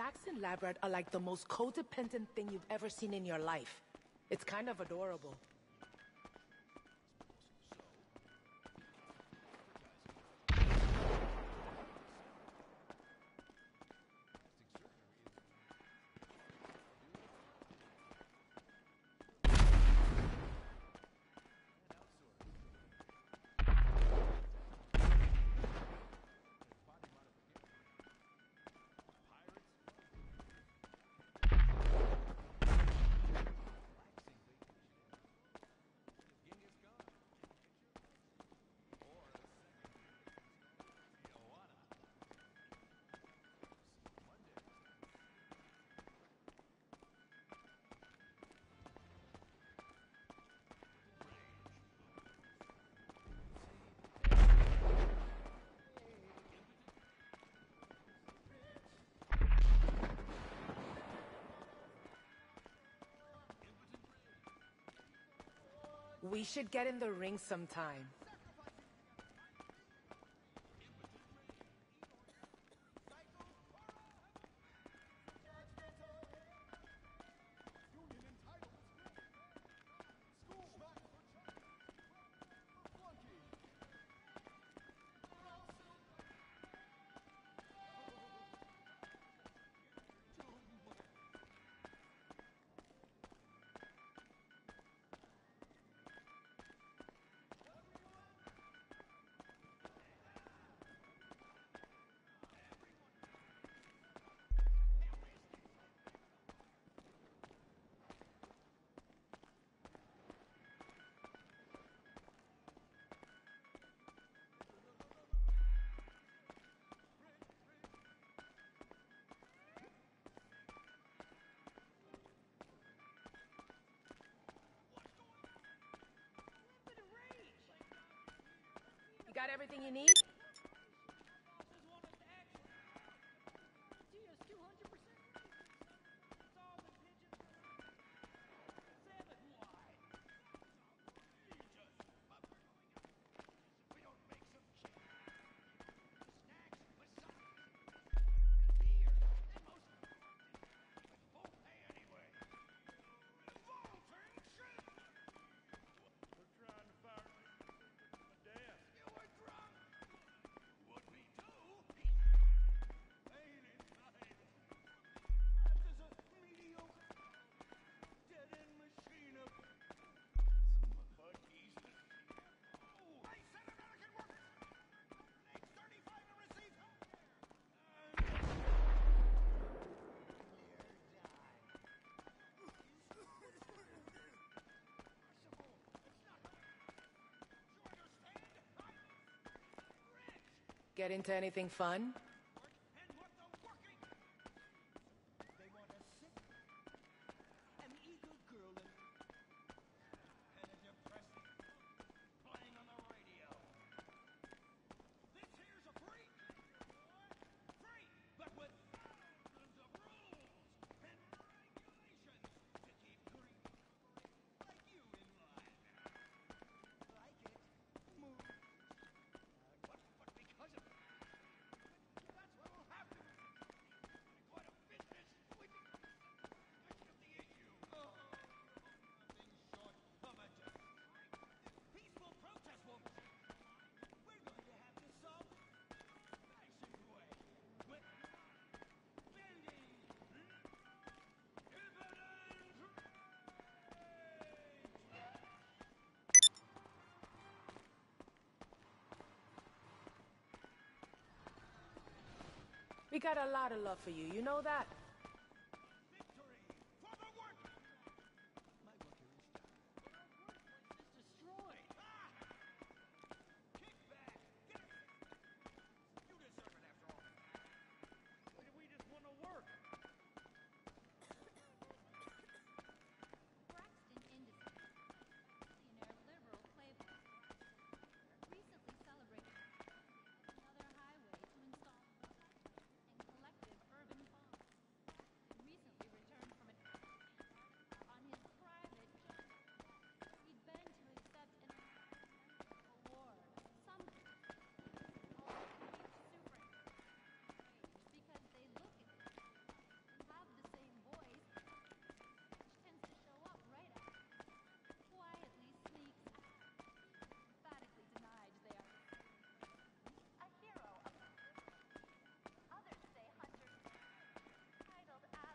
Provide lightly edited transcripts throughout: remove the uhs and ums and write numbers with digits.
Saxon lab rat are like the most codependent thing you've ever seen in your life. It's kind of adorable. We should get in the ring sometime. You got everything you need? Get into anything fun? We got a lot of love for you, you know that?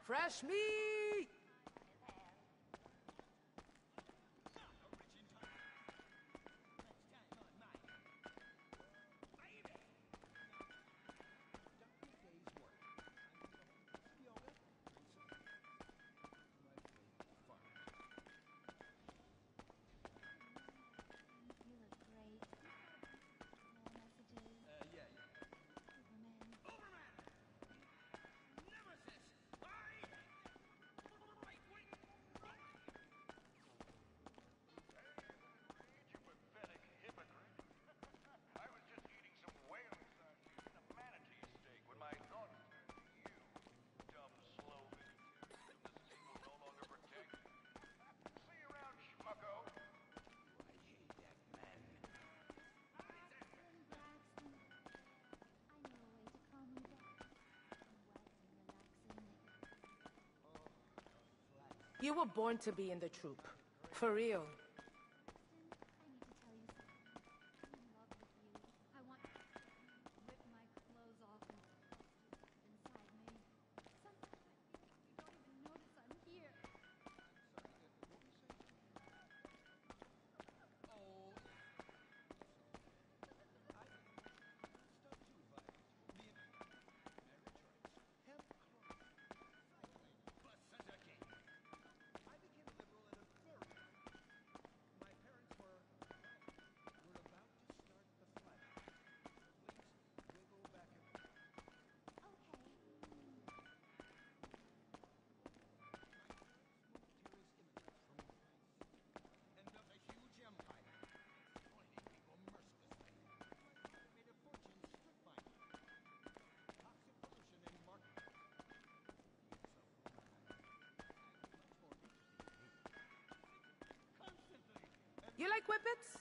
Fresh meat! You were born to be in the troop. For real. You like whippets?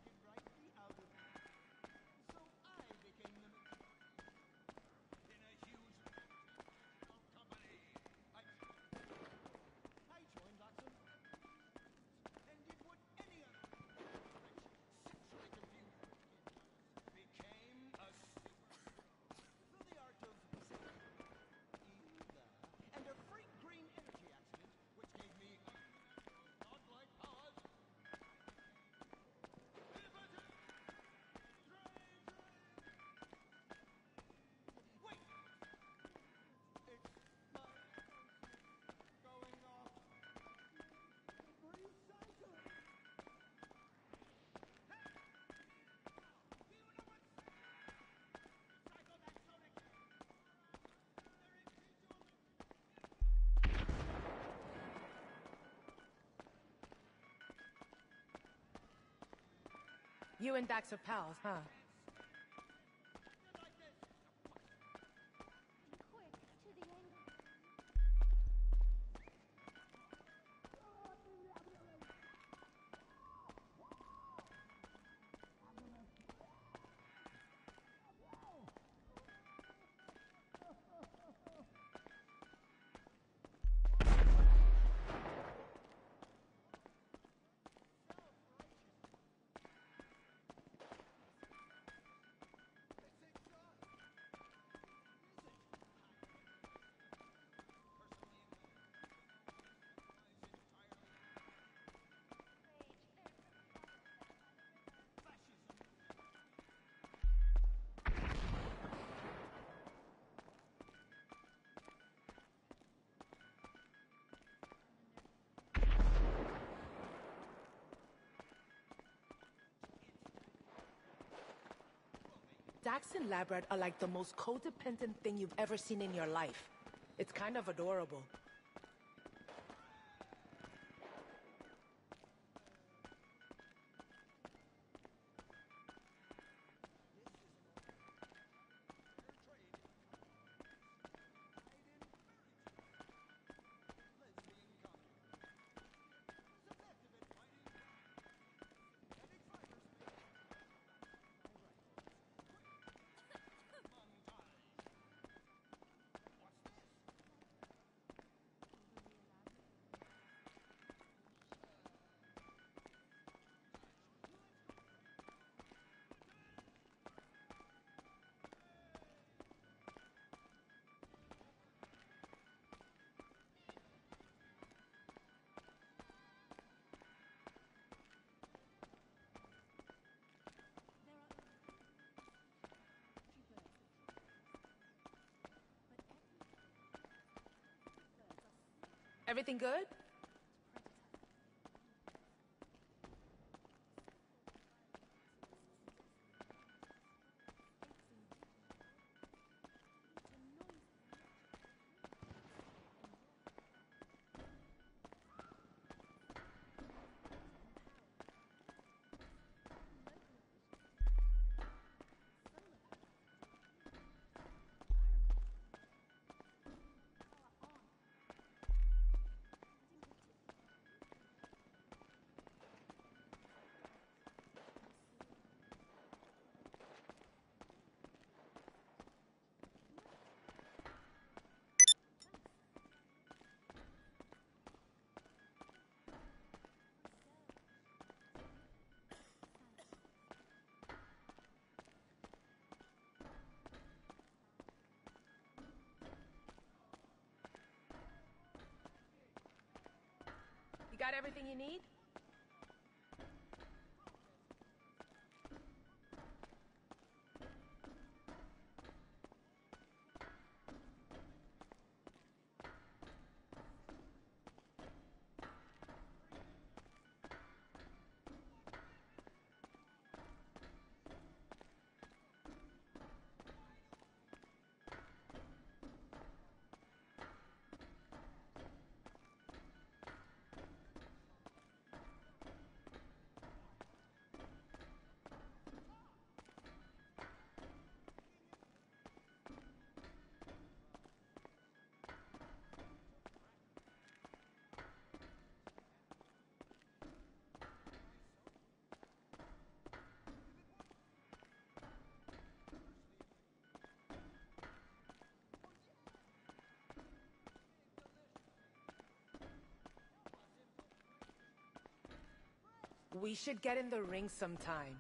You and Dax are pals, huh? Dax and Labrat are like the most codependent thing you've ever seen in your life. It's kind of adorable. Everything good? You got everything you need? We should get in the ring sometime.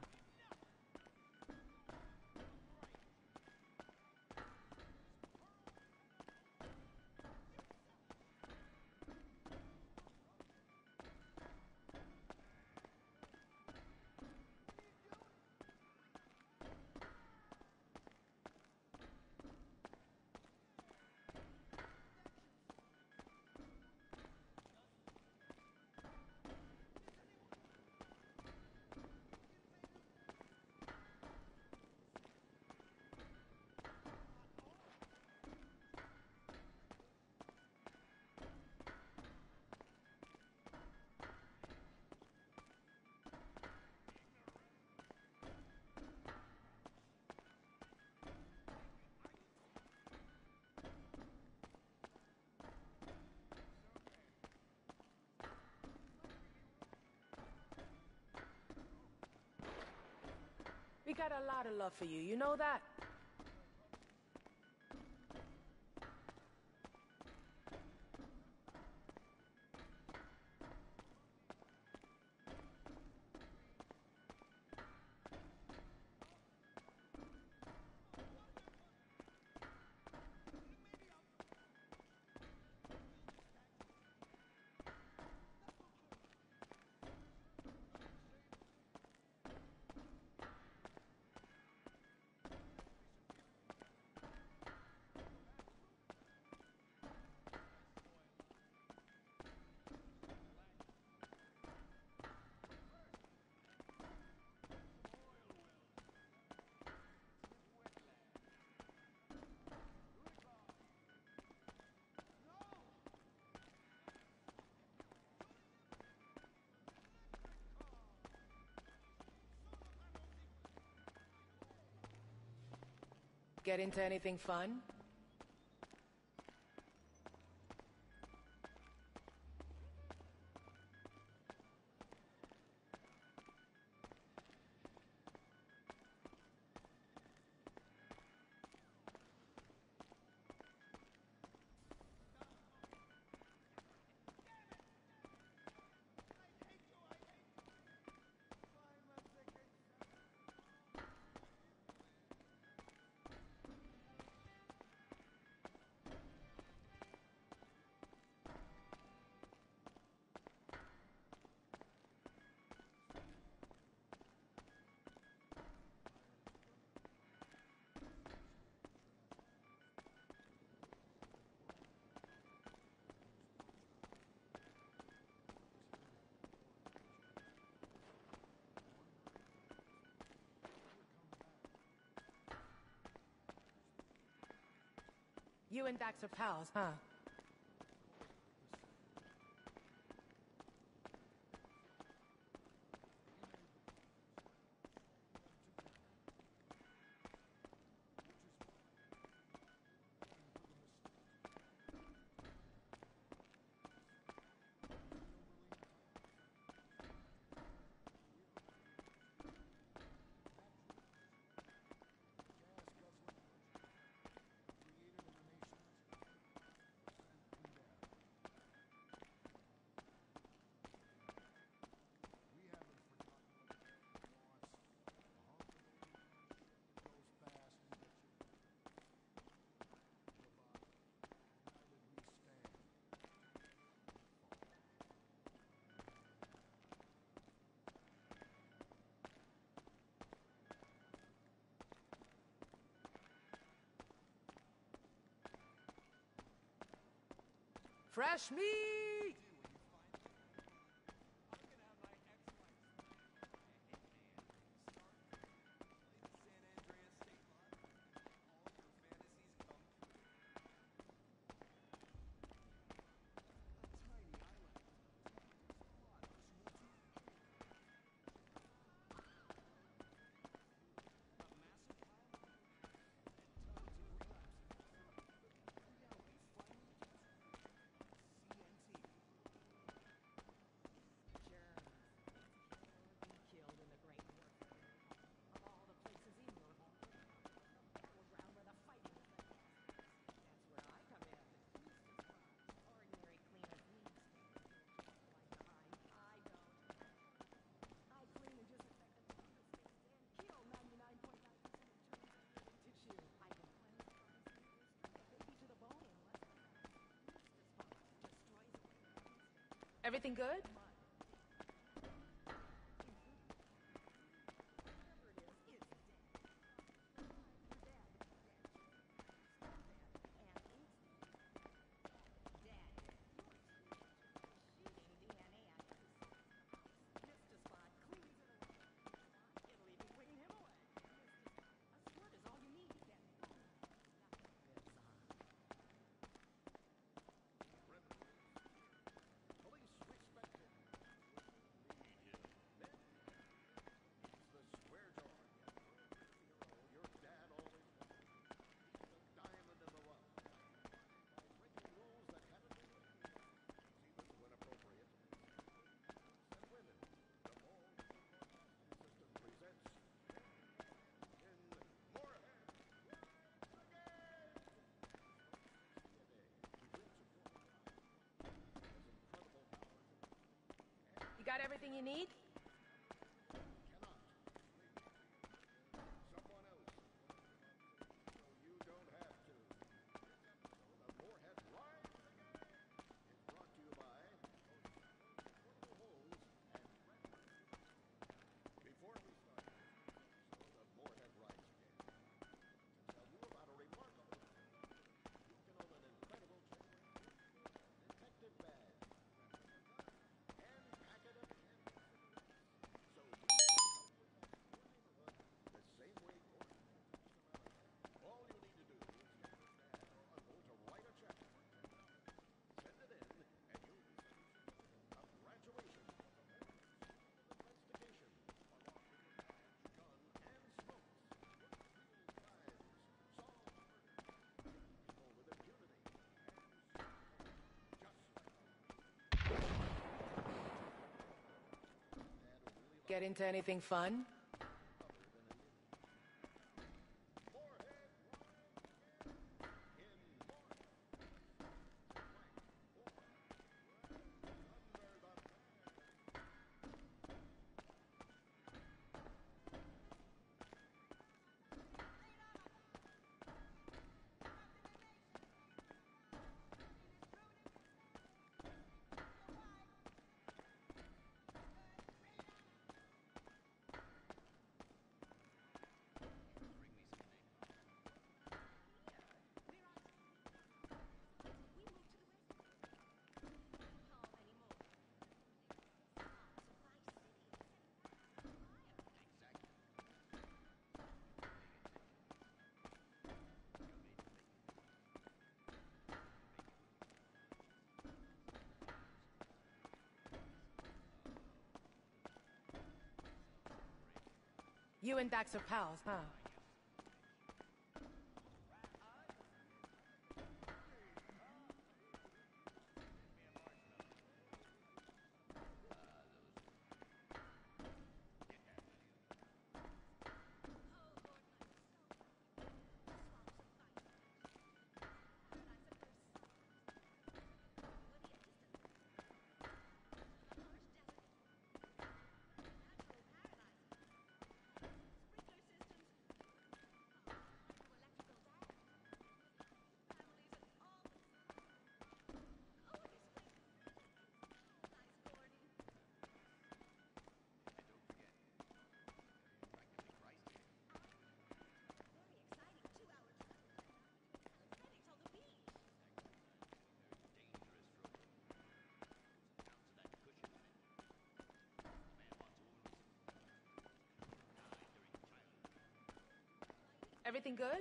We got a lot of love for you know that? Get into anything fun? You and Dax are pals, huh? Fresh meat! Everything good? You got everything you need? Get into anything fun? You and Dax are pals, huh? Everything good?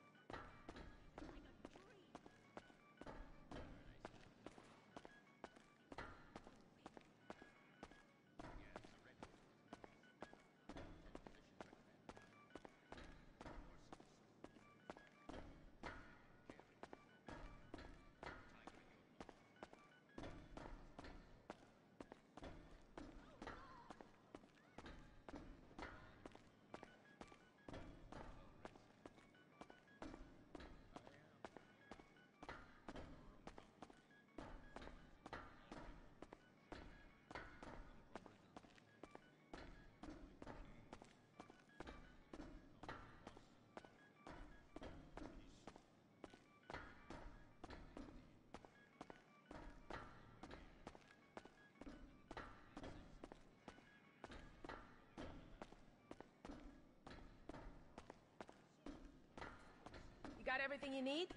You got everything you need?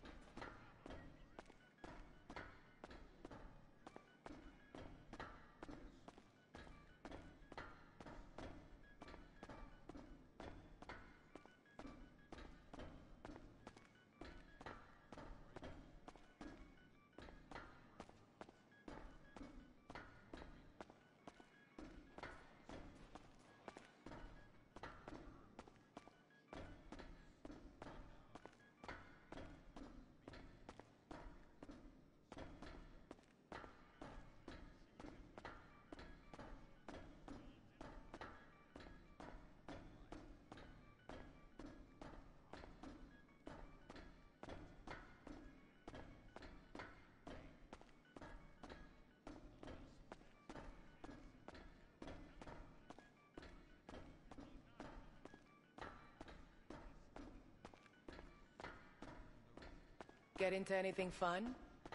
Get into anything fun?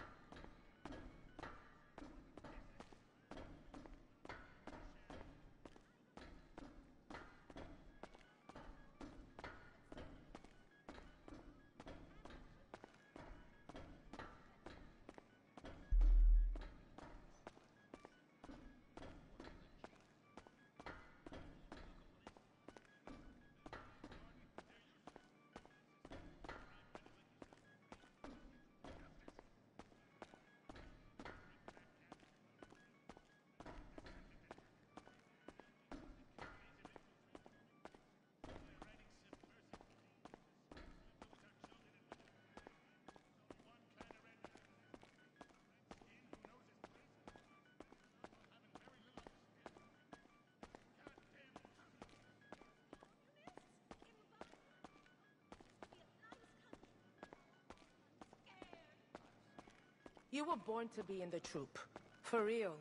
You were born to be in the troop. For real.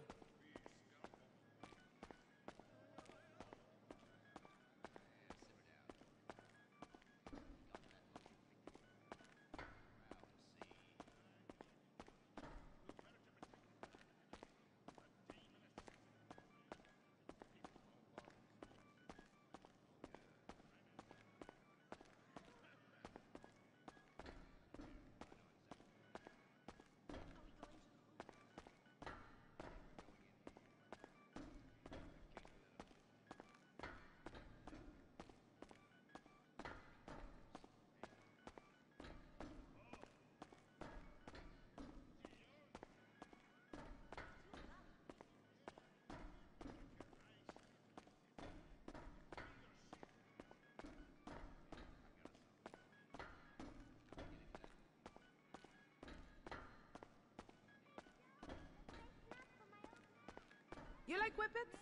You like whippets?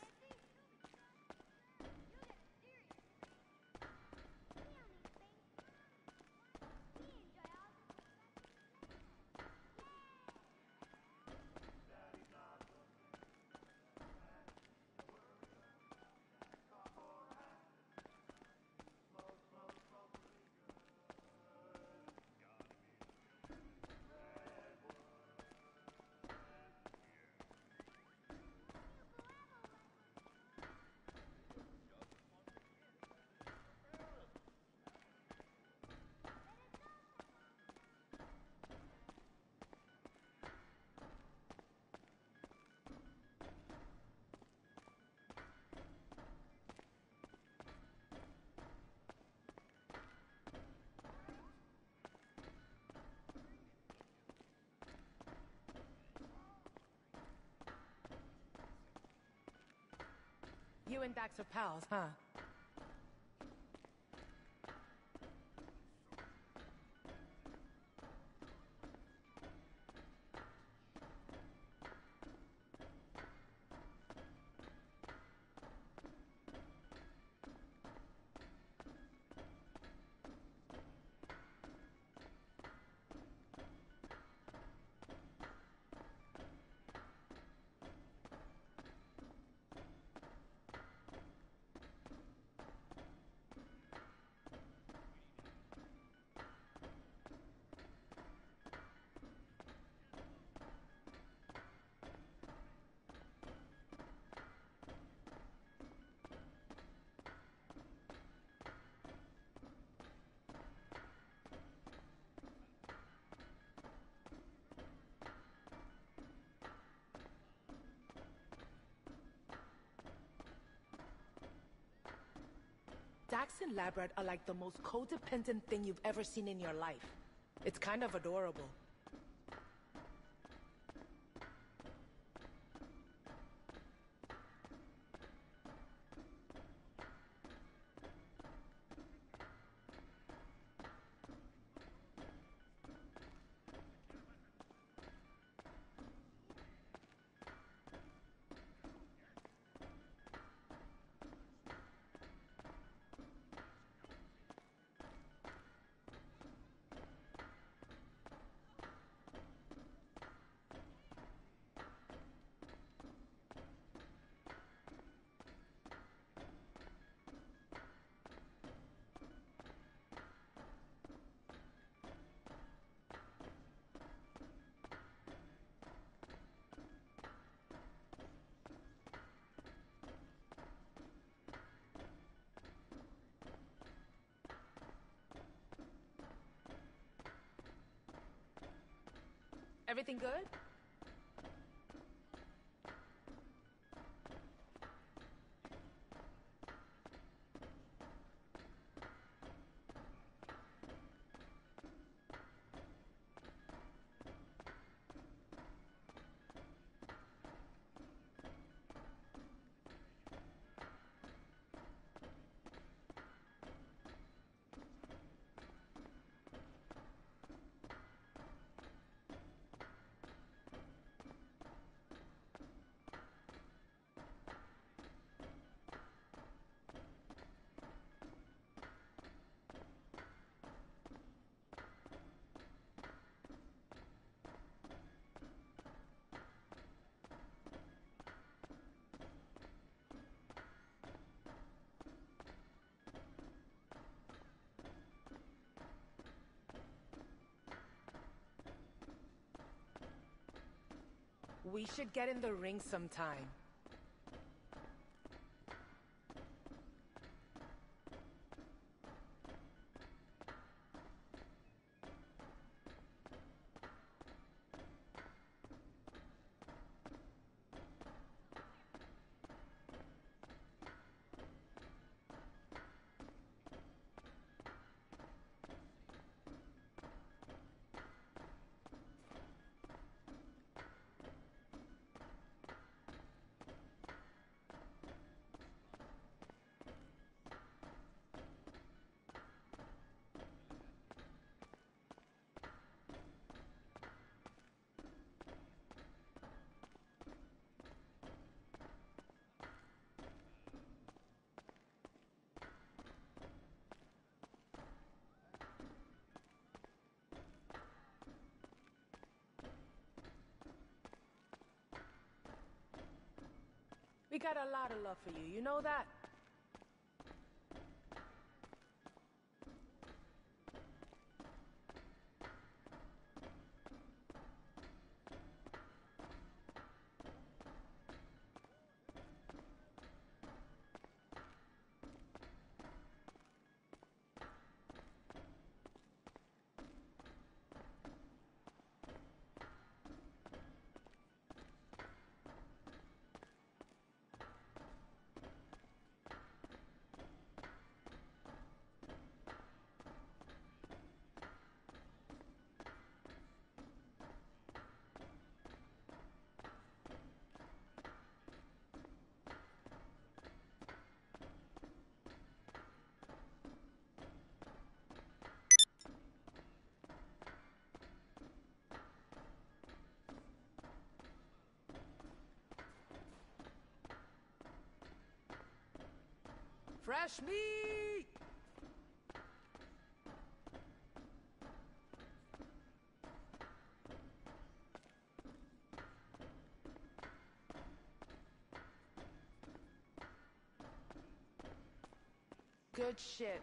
You and Dax are pals, huh? Dax and Labrat are like the most codependent thing you've ever seen in your life. It's kind of adorable. Everything good? We should get in the ring sometime. got a lot of love for you, you know that? Fresh meat! Good shit.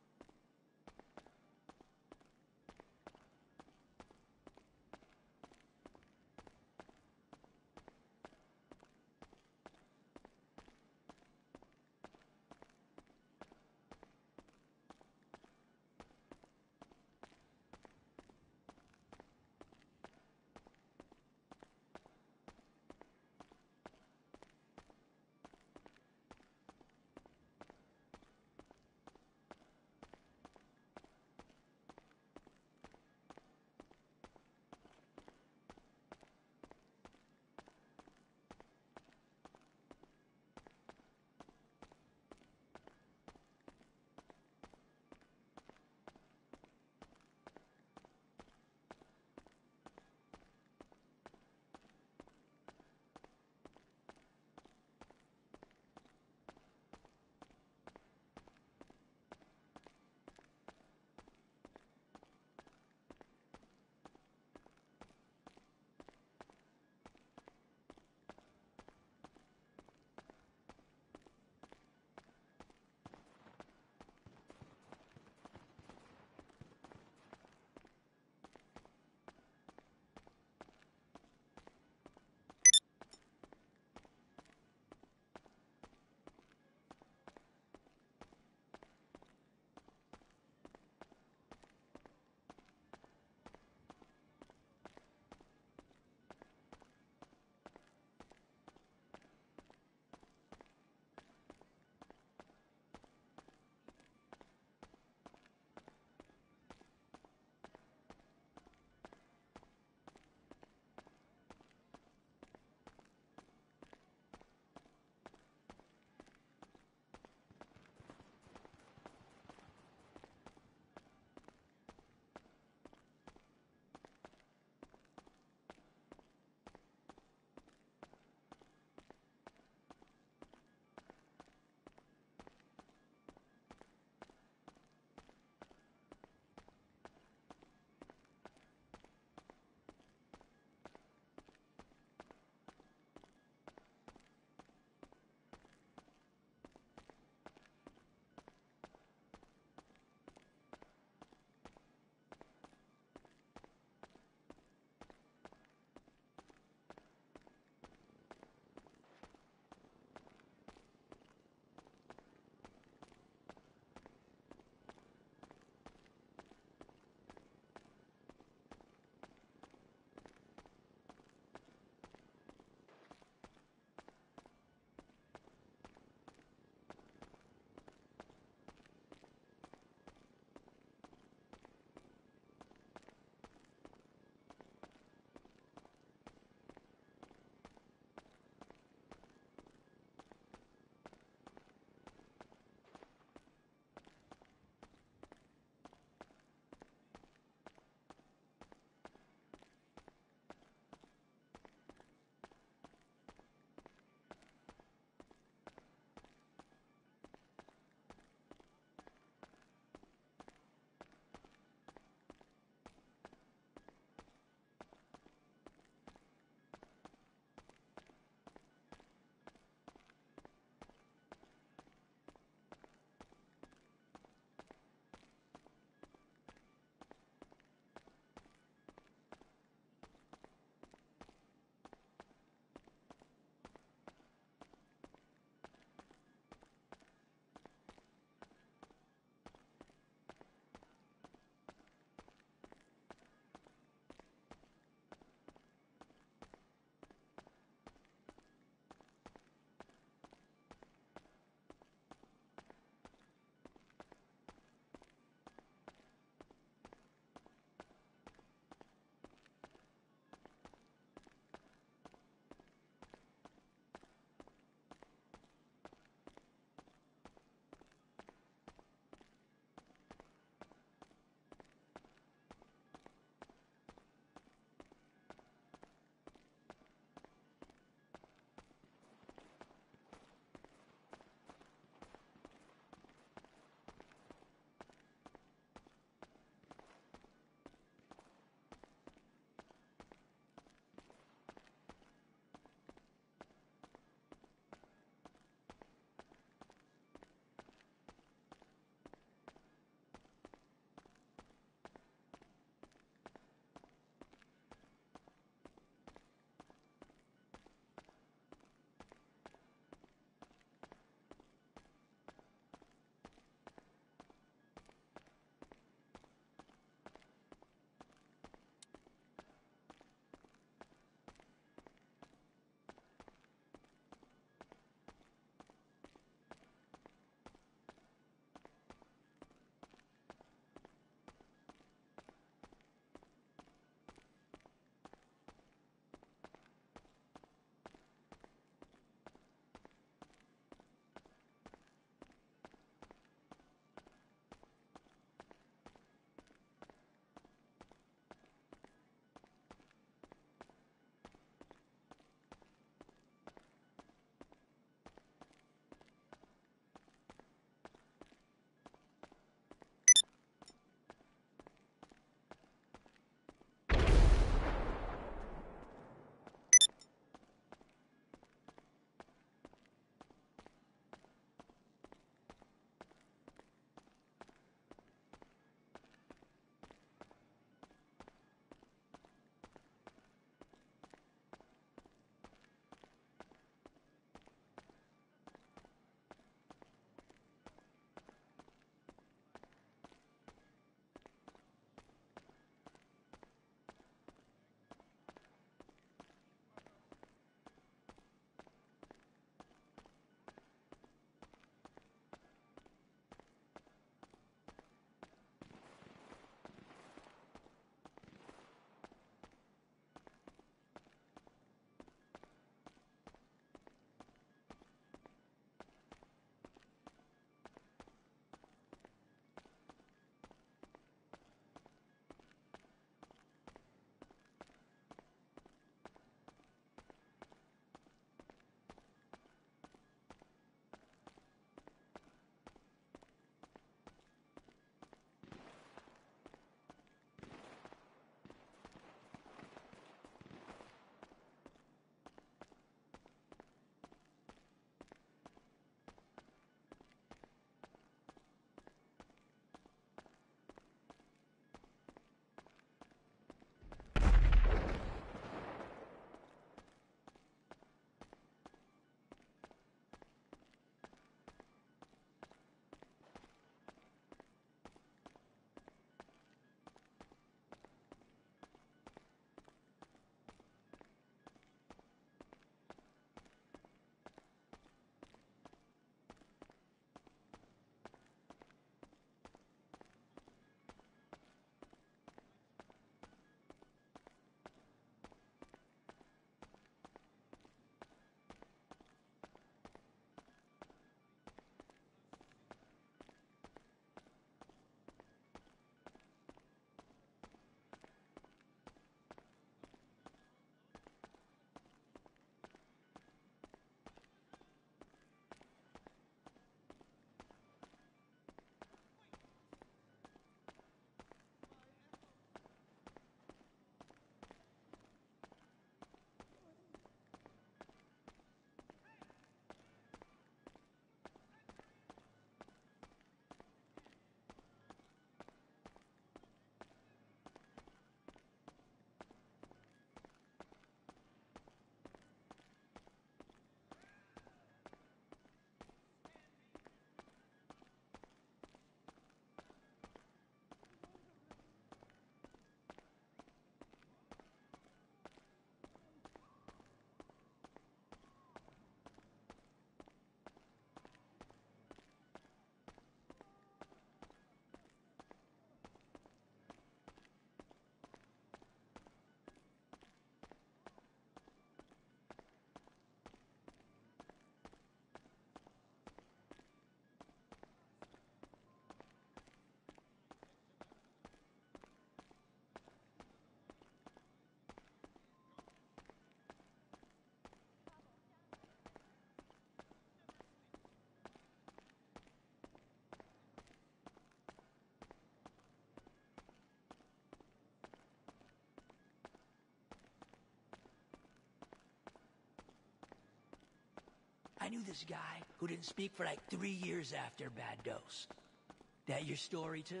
I knew this guy who didn't speak for like 3 years after bad dose. That your story too?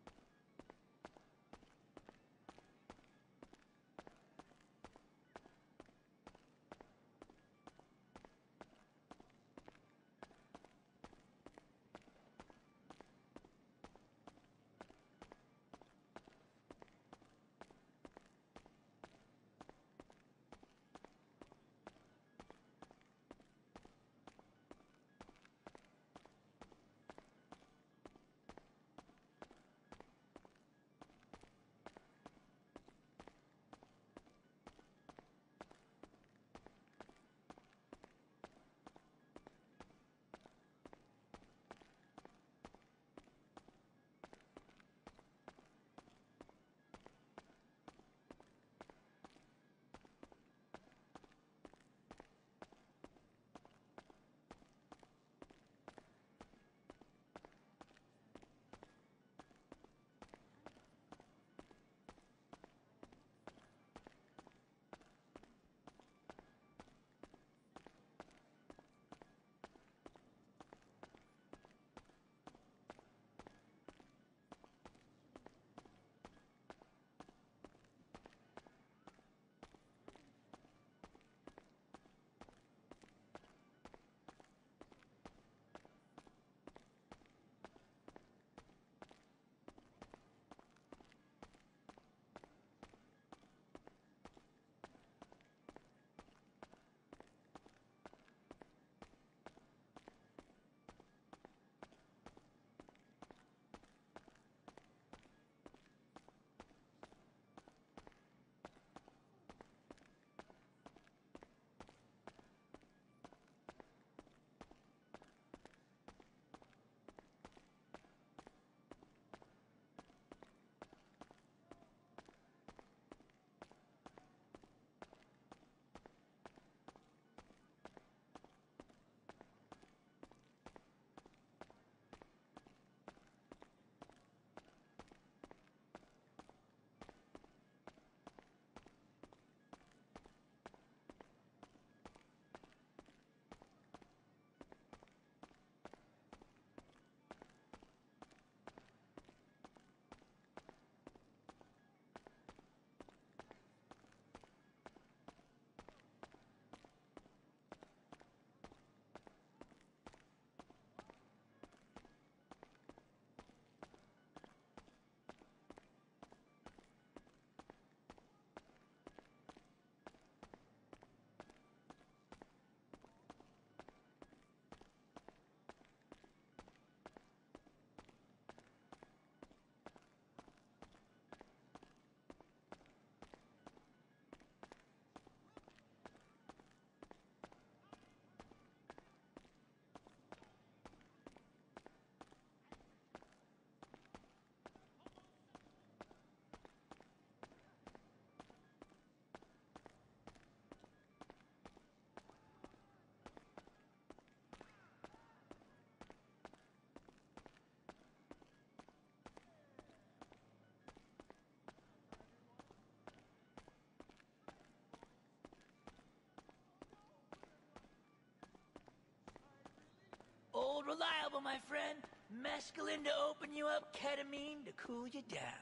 Old reliable, my friend. Mescaline to open you up, ketamine to cool you down.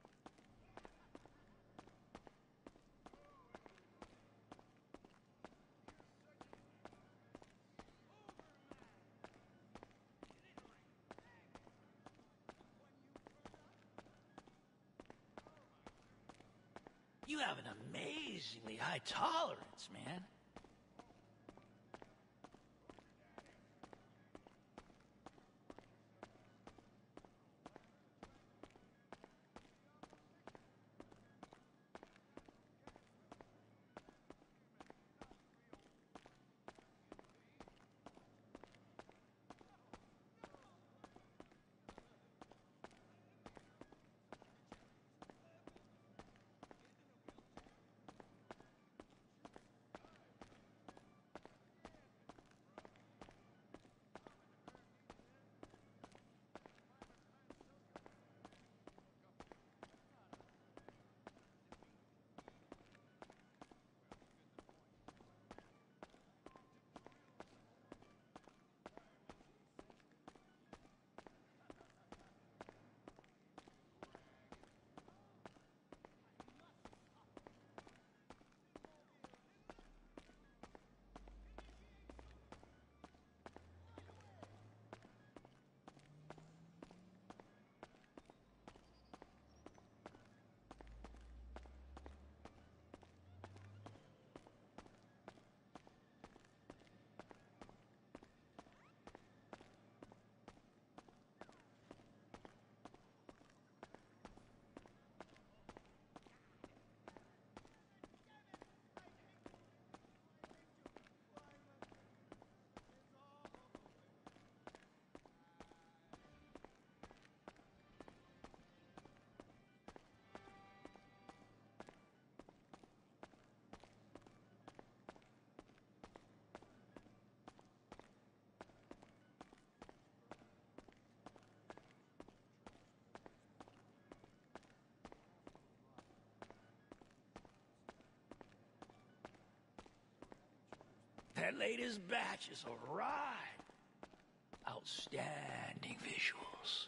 You have an amazingly high tolerance, man. That latest batch is a ride. Outstanding visuals.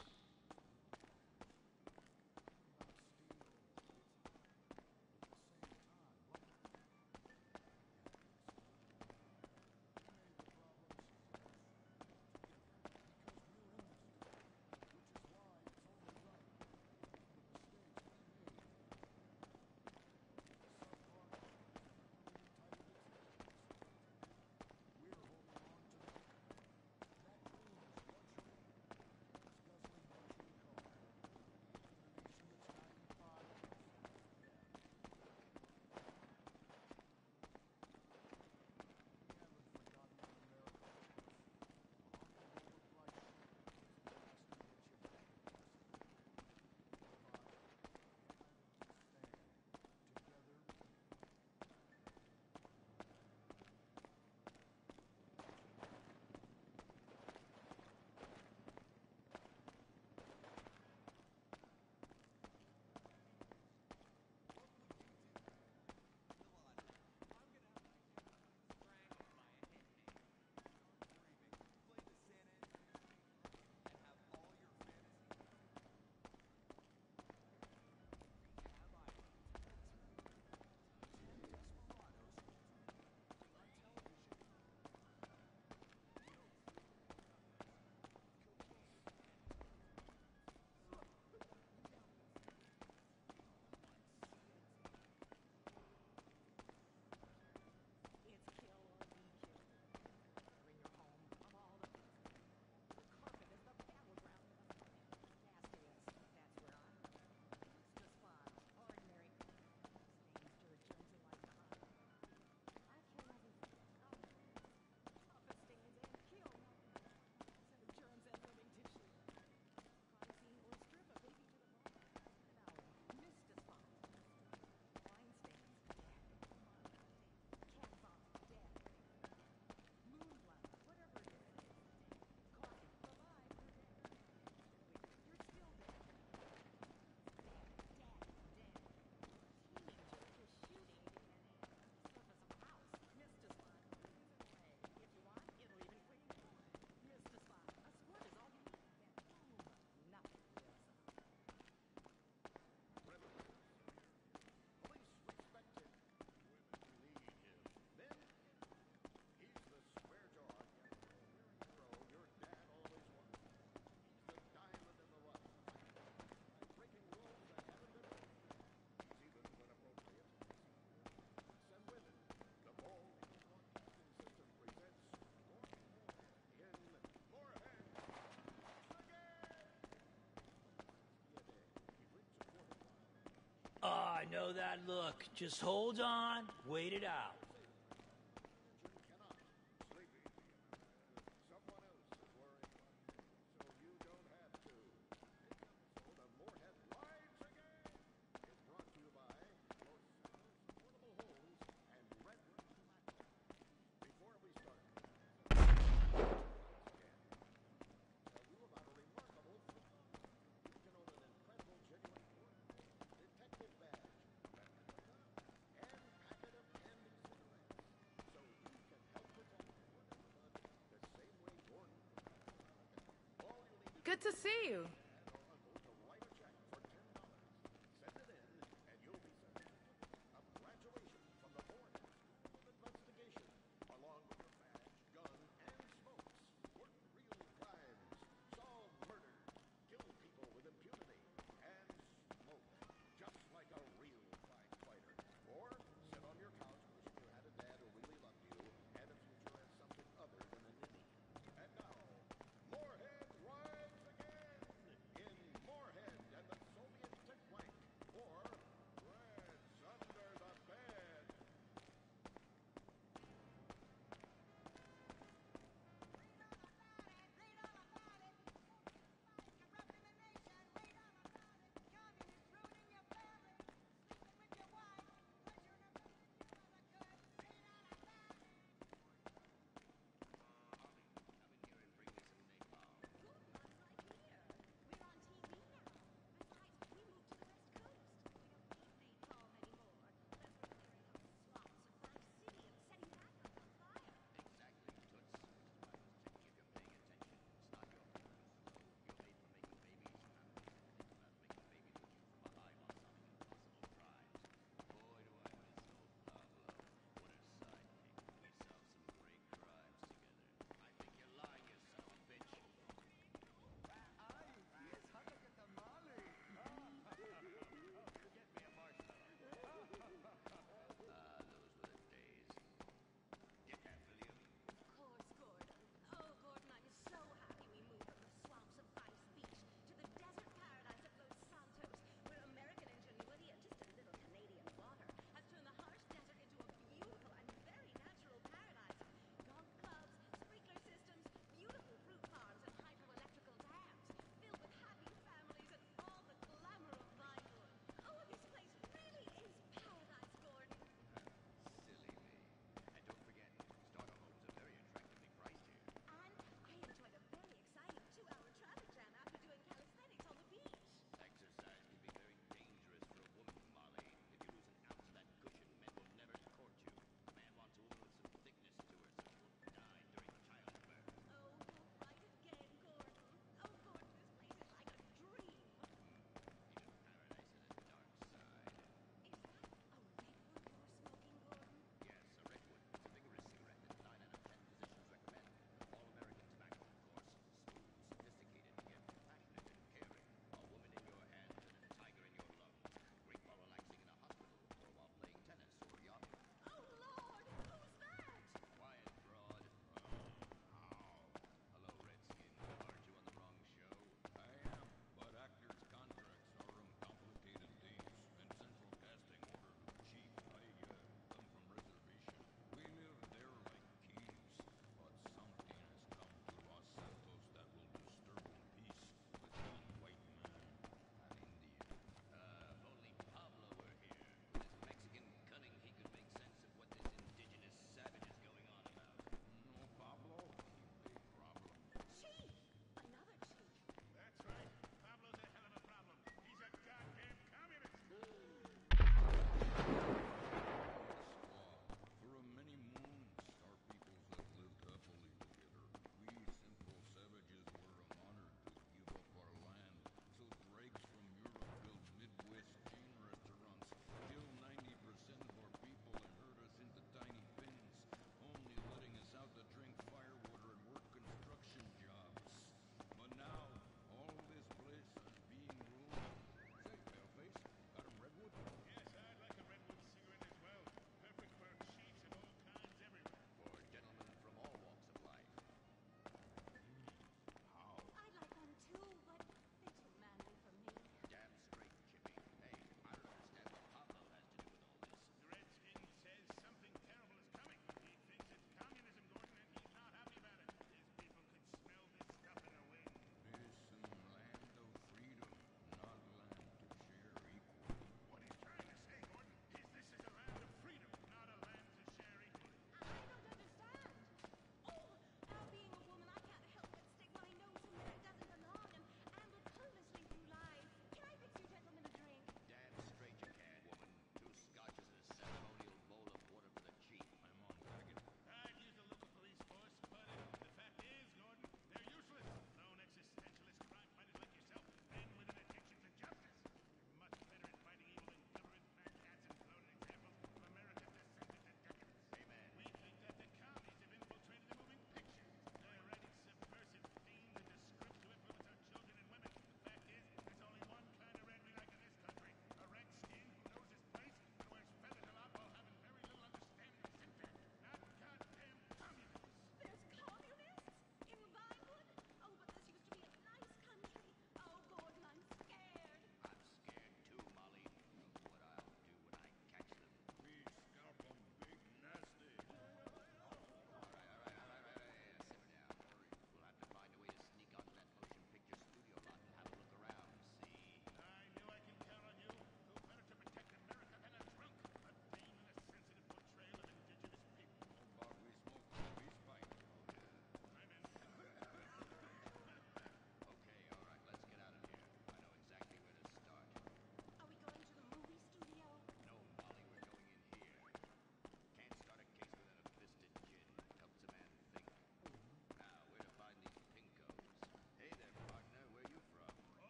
Oh, I know that look. Just hold on, wait it out. Good to see you.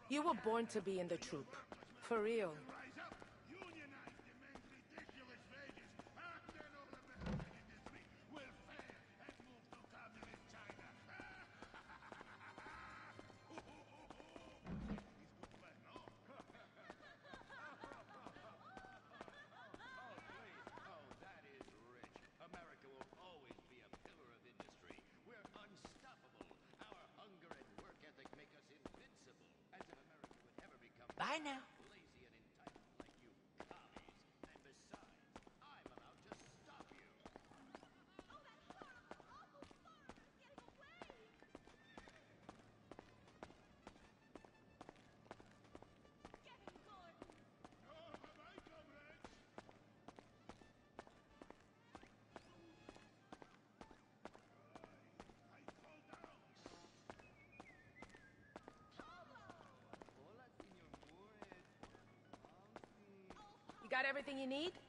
You were born to be in the troop. For real. Bye now. You got everything you need?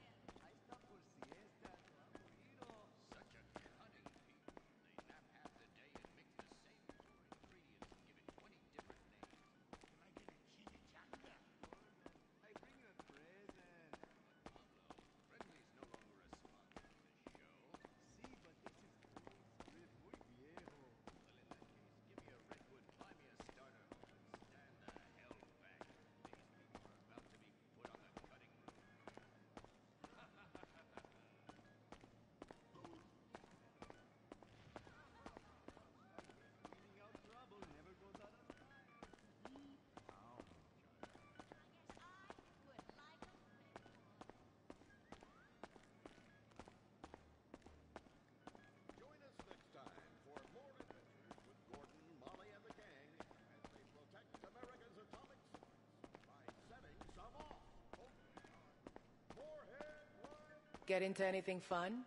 Get into anything fun?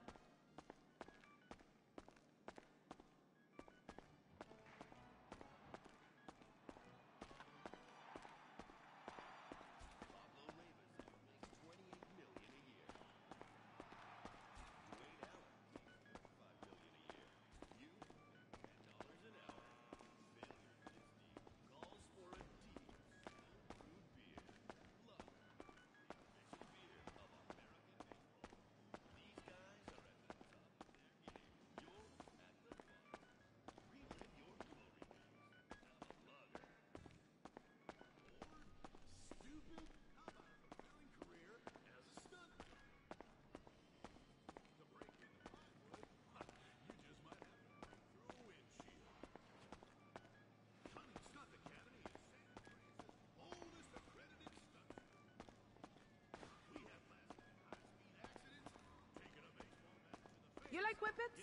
You like whippets?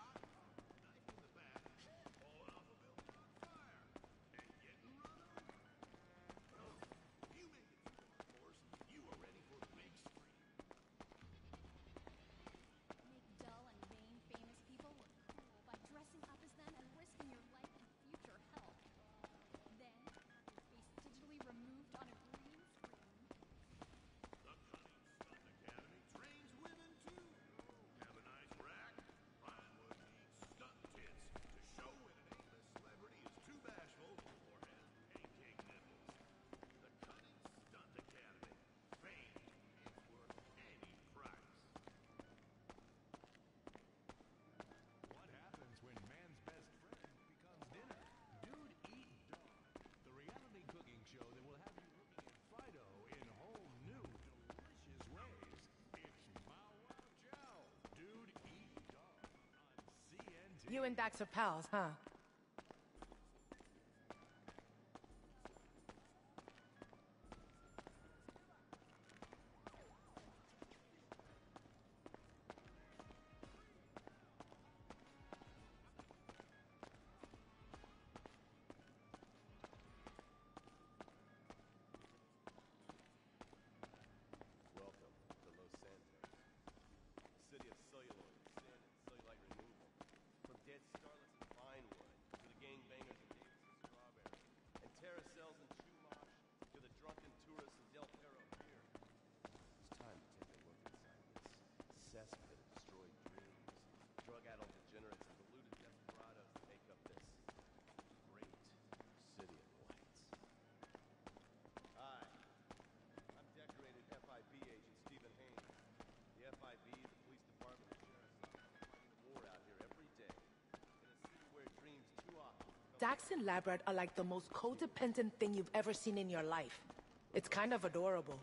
You and Dax are pals, huh? Welcome to Los Santos, city of celluloid, sand, and cellulite removal. From dead starlets and pine wood Dax and Labrat are like the most codependent thing you've ever seen in your life. It's kind of adorable.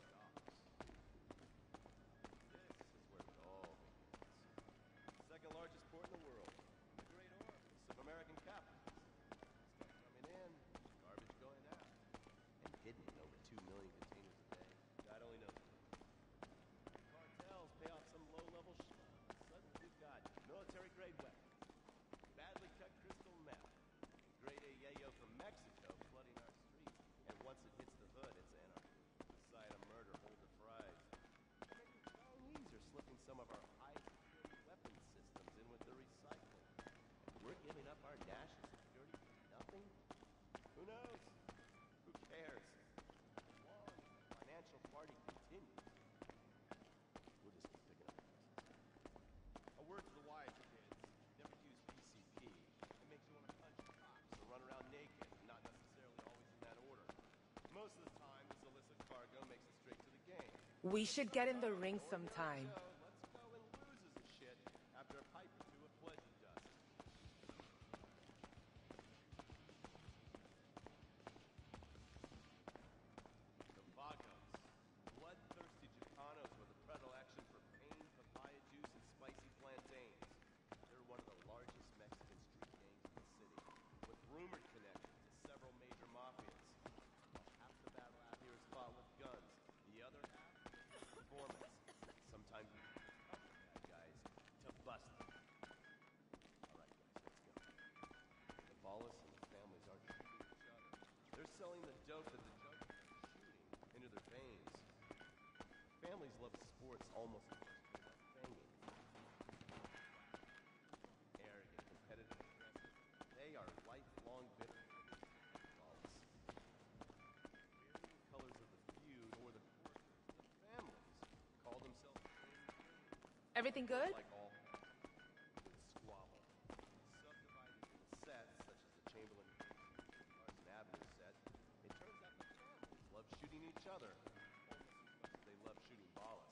This is where it all begins. Second largest port in the world. The great orifice of American capitalism. Stuff coming in, garbage going out. And hidden in over 2 million containers a day. God only knows. Cartels pay off some low-level schmuck. Suddenly we've got military-grade weapons, badly cut crystal meth, and grade A yayo from Mexico flooding our streets. And once it hits the hood, it's anarchy. The sight of murder, hold the fries. Maybe the Chinese are slipping some of our high-security weapons systems in with the recycling. And we're giving up our national security for nothing? Who knows? Who cares? As long as the financial party continues, we'll just keep picking up pieces. A word to the wise kids. Never use PCP. It makes you want to punch cops or run around naked, not necessarily always in that order. Most of the time, this illicit cargo makes it straight to the game. We should get in the ring sometime. Let's go and loses a shit after a pipe or two of pleasure dust. The Vagos, bloodthirsty Chicanos with a predilection for pain, papaya juice, and spicy plantains. They're one of the largest Mexican street gangs in the city, with rumored connections to several major mafias. Half the battle out here is fought with guns. The other half, performance. Sometimes we help the bad guys to bust them. All right, guys, let's go. The Ballas and the families aren't shooting each other. They're selling the dope that the junkies are shooting into their veins. Families love sports almost as much as they love fanging. Arrogant, competitive, aggressive. They are lifelong bitter enemies of the Ballas. Varying colors of the feud or the course of the families call themselves Everything good? like all good squabble. Subdivided into sets such as the Chamberlain Carson Avenue set, it turns out the families love shooting each other almost as much as they love shooting Ballas.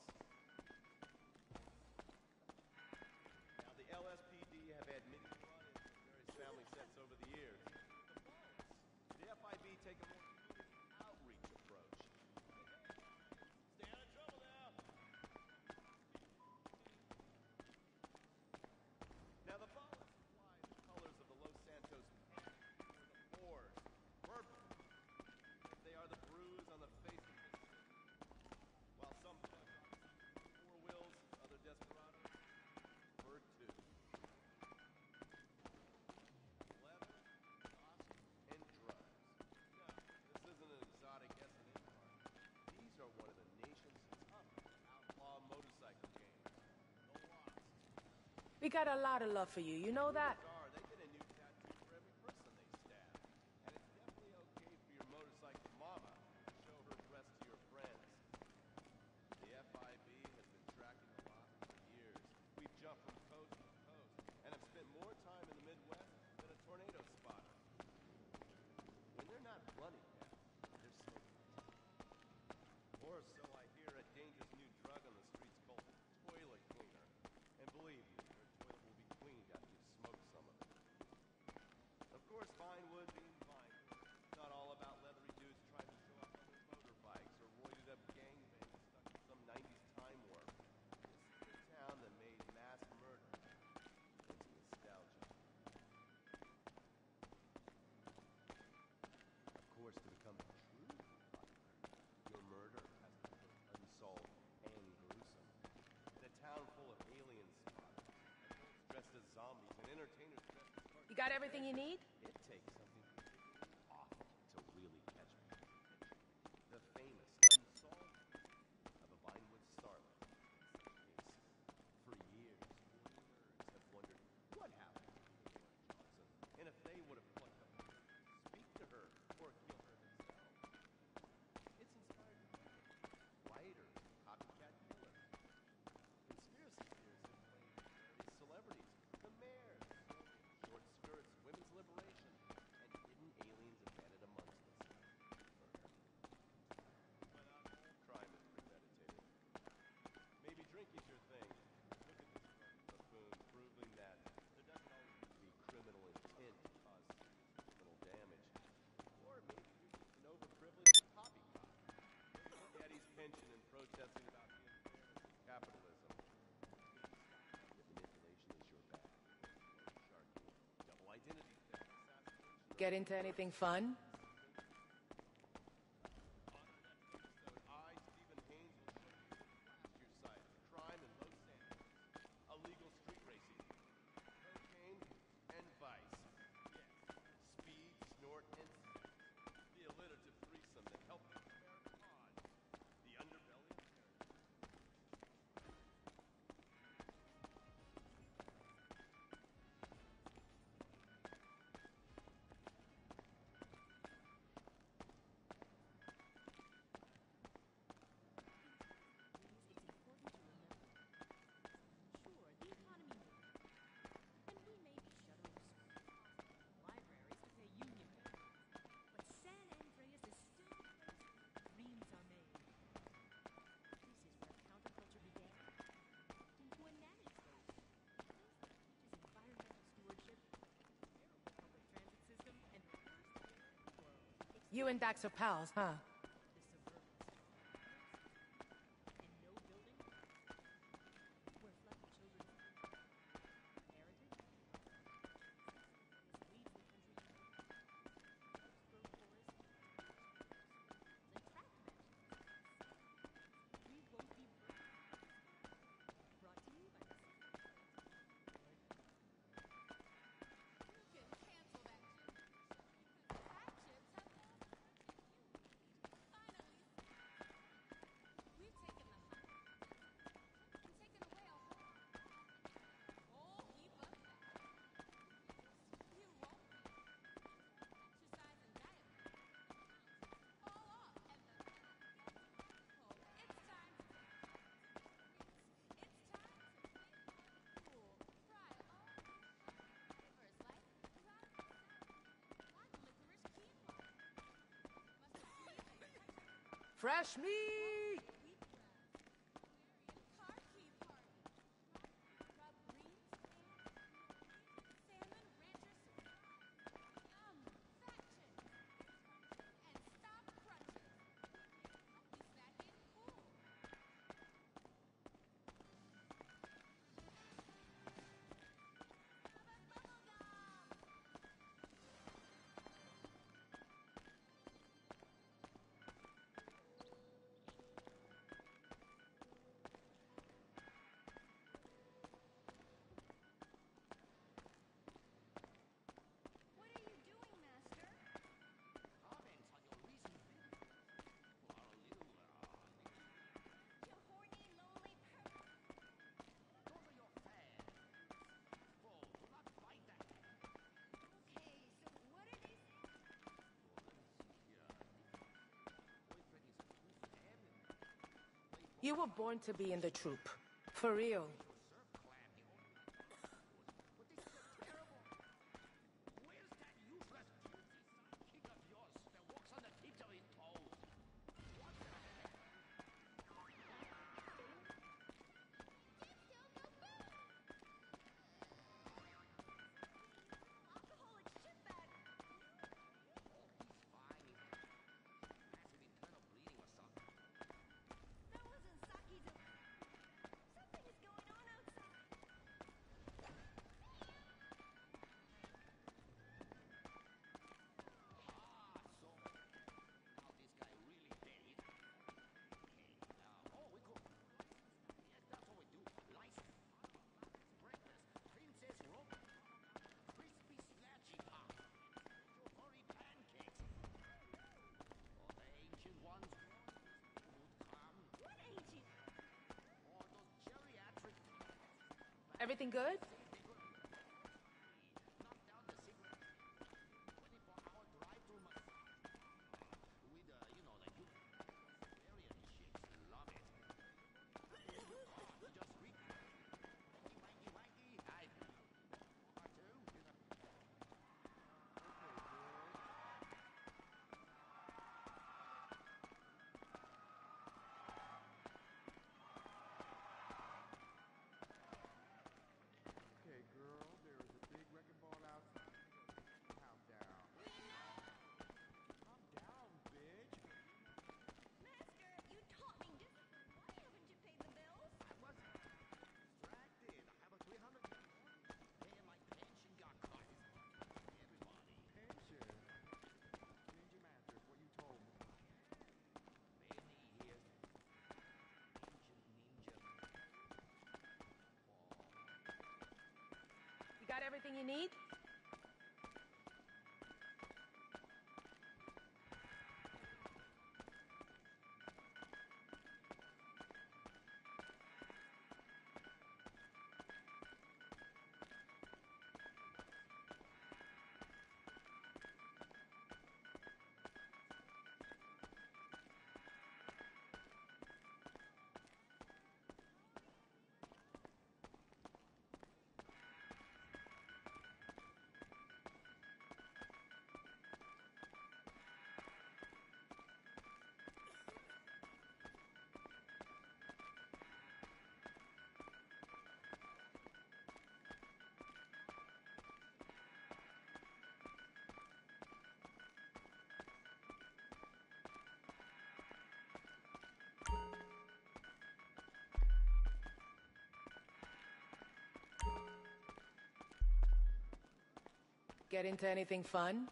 Now the LSPD have had many run-ins with various family sets over the years. The FIB take a more community outreach approach. Stay out of trouble now. Now the Ballas fly the colors of the Los Santos Panthers or the Boars, purple. They are the bruise on the face of this city. While some four wheels, other desperados, bird too. Leather, sauce, and drugs. No, this isn't an exotic S&M party. These are one of the nation's toughest outlaw motorcycle gangs. The Lost. We got a lot of love for you, you know that? They get a new tattoo for every person they stab. And it's definitely okay for your motorcycle mama to show her breasts to your friends. The FIB has been tracking the lot for years. We've jumped from coast to coast and have spent more time in the Midwest than a tornado spotter. When they're not running down, they're smoking. Or so I hear a dangerous new drug on the streets called toilet cleaner. And believe me, your toilet will be cleaned after you've smoked some of it. Of course, Vinewood being Vinewood, it's not all about leathery dudes trying to show off on their motorbikes or roided up gangbangs stuck in some 90s time warp. This is the town that made mass murder into nostalgia. Of course, to become truly popular, your murder has to be both unsolved and gruesome. In a town full of alien spotters, adults dressed as zombies, and entertainers dressed as cartoon You got everything you need? it takes something awful to really catch me. The famous unsolved case of a Vinewood starlet. For years, nerds have wondered what happened to Laura Johnson, and if they would have plucked up the courage to speak to her or kill her themselves. It's inspired writers, copycat killers. Conspiracy theories have claimed various celebrities, the mayor, short skirts, women's liberation. Get into anything fun? Crime in Los Angeles. Illegal street racing. Cocaine and vice. Yes. Speed, snort, incident. The alliterative threesome that helped America on. The underbelly of paradise. You and Dax are pals, huh? Fresh meat! You were born to be in the troupe. For real. Everything good? everything you need? Get into anything fun?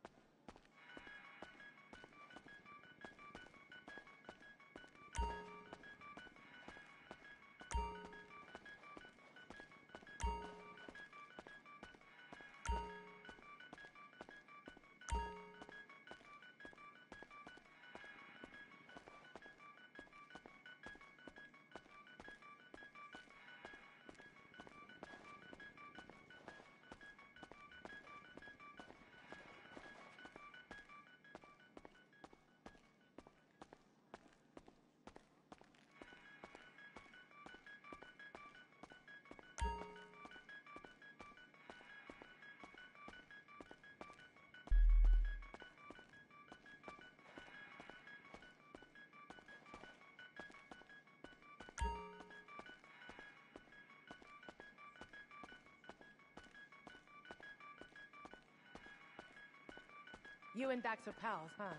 You and Dax are pals, huh?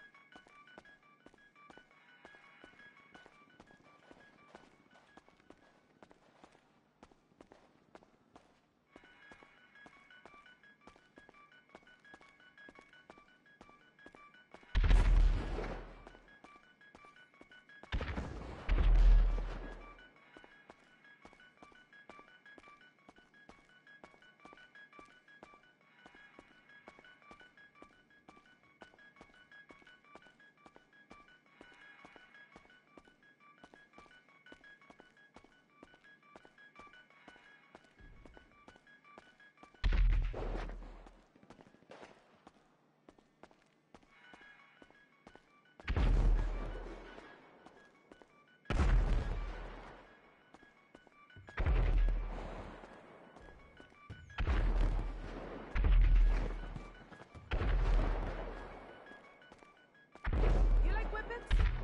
You like whippets?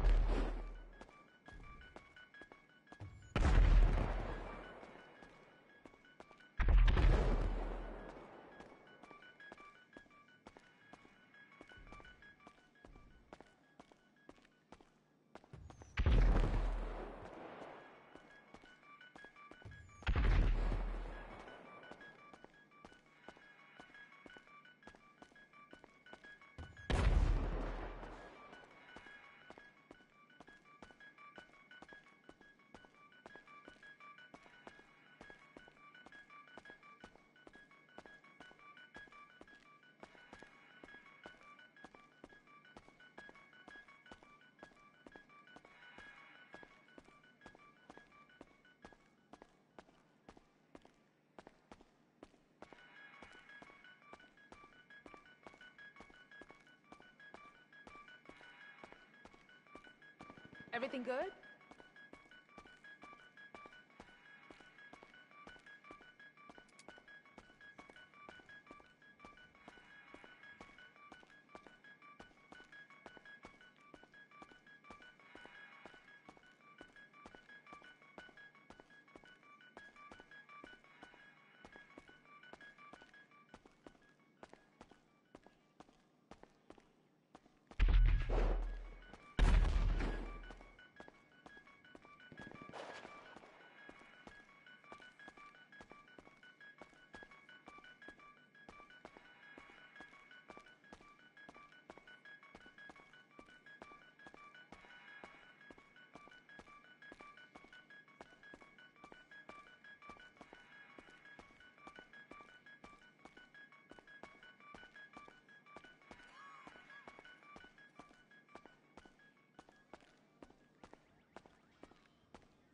Everything good?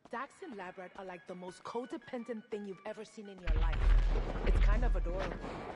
Dax and lab rat are like the most codependent thing you've ever seen in your life. It's kind of adorable.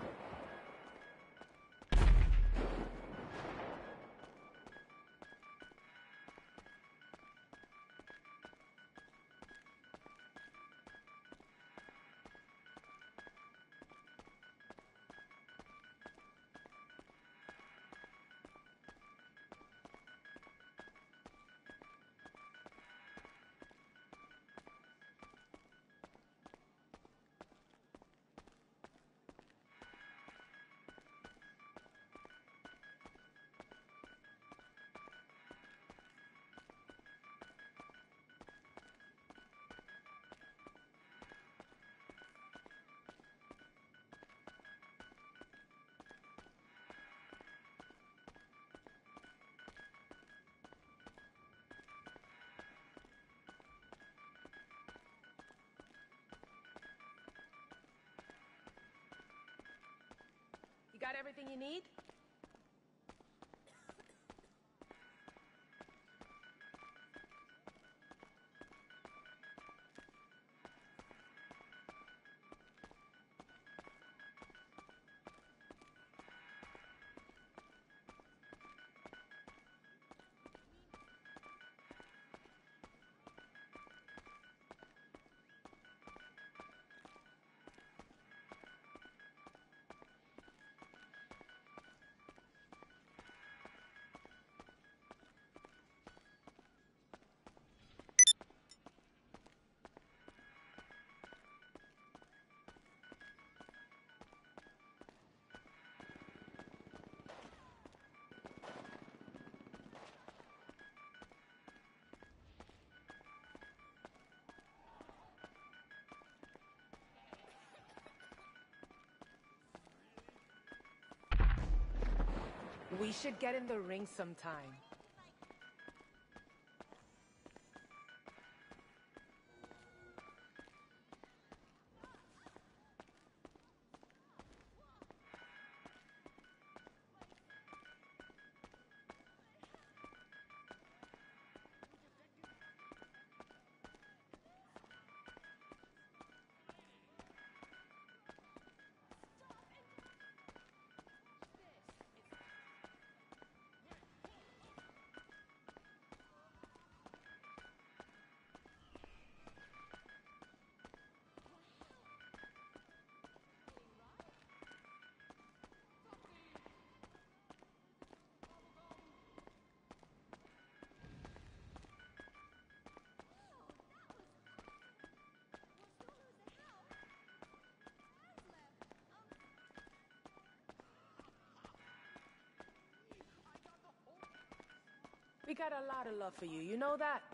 You got everything you need? We should get in the ring sometime. We got a lot of love for you, you know that?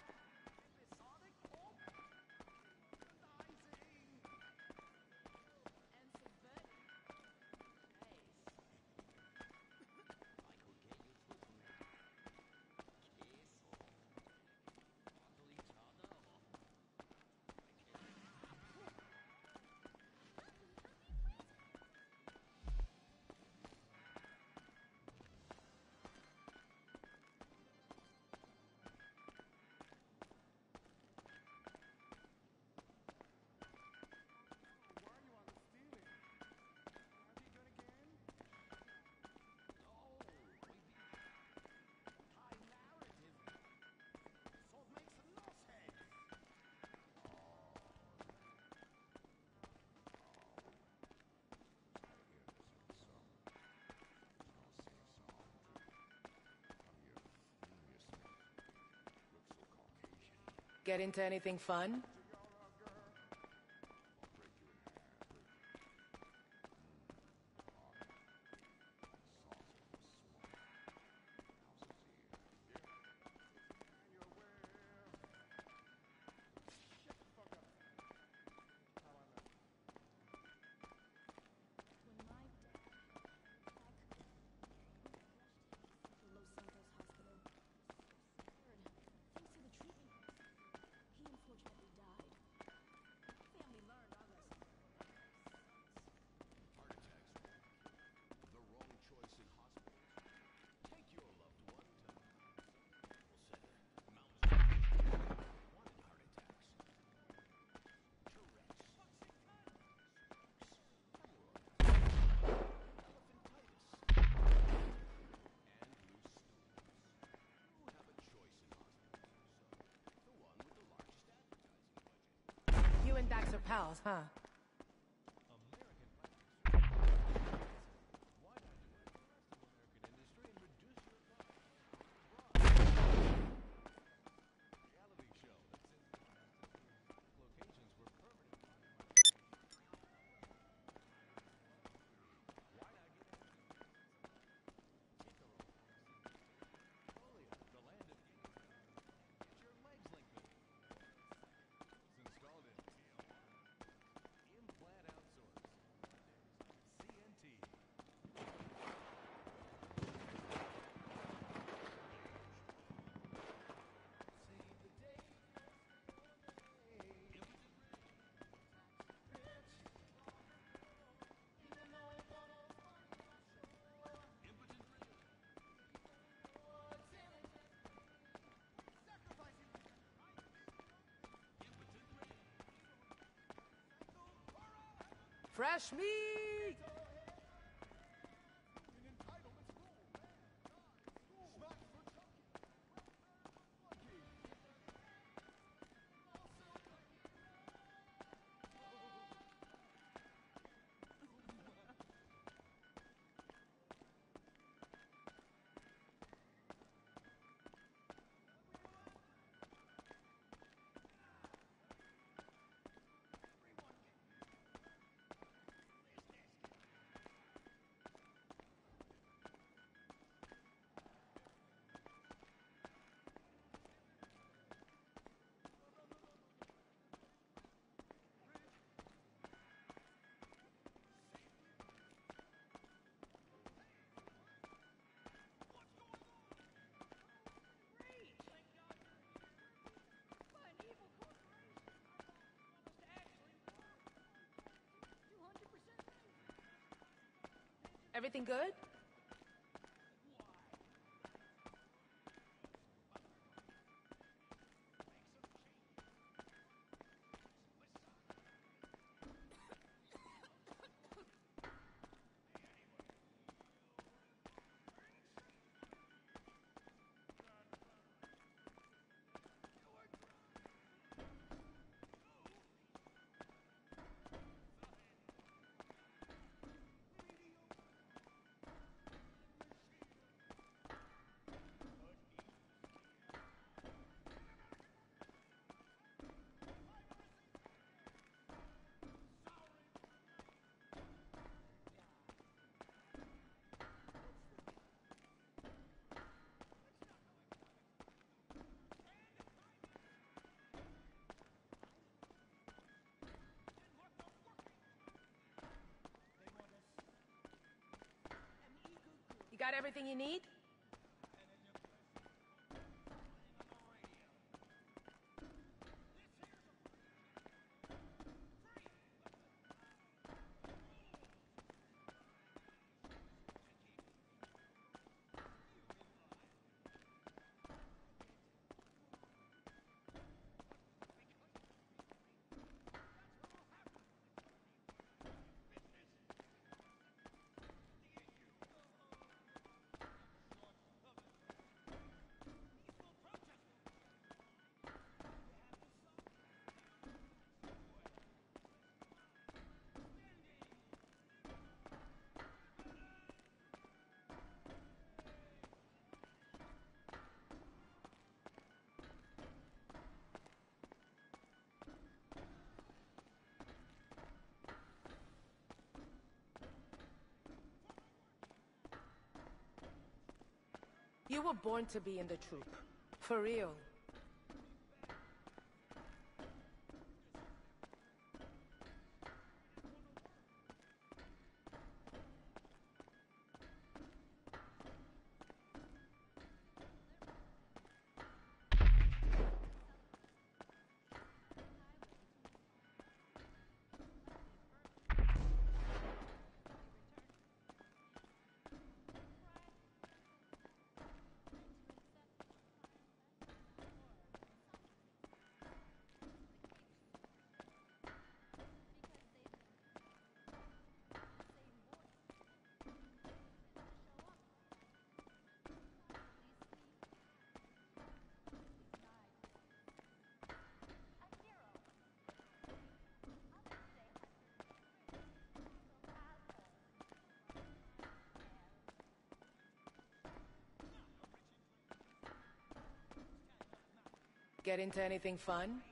Get into anything fun? He unfortunately died. Dax are pals, huh? Fresh meat! Everything good? You got everything you need? You were born to be in the troop. For real. get into anything fun?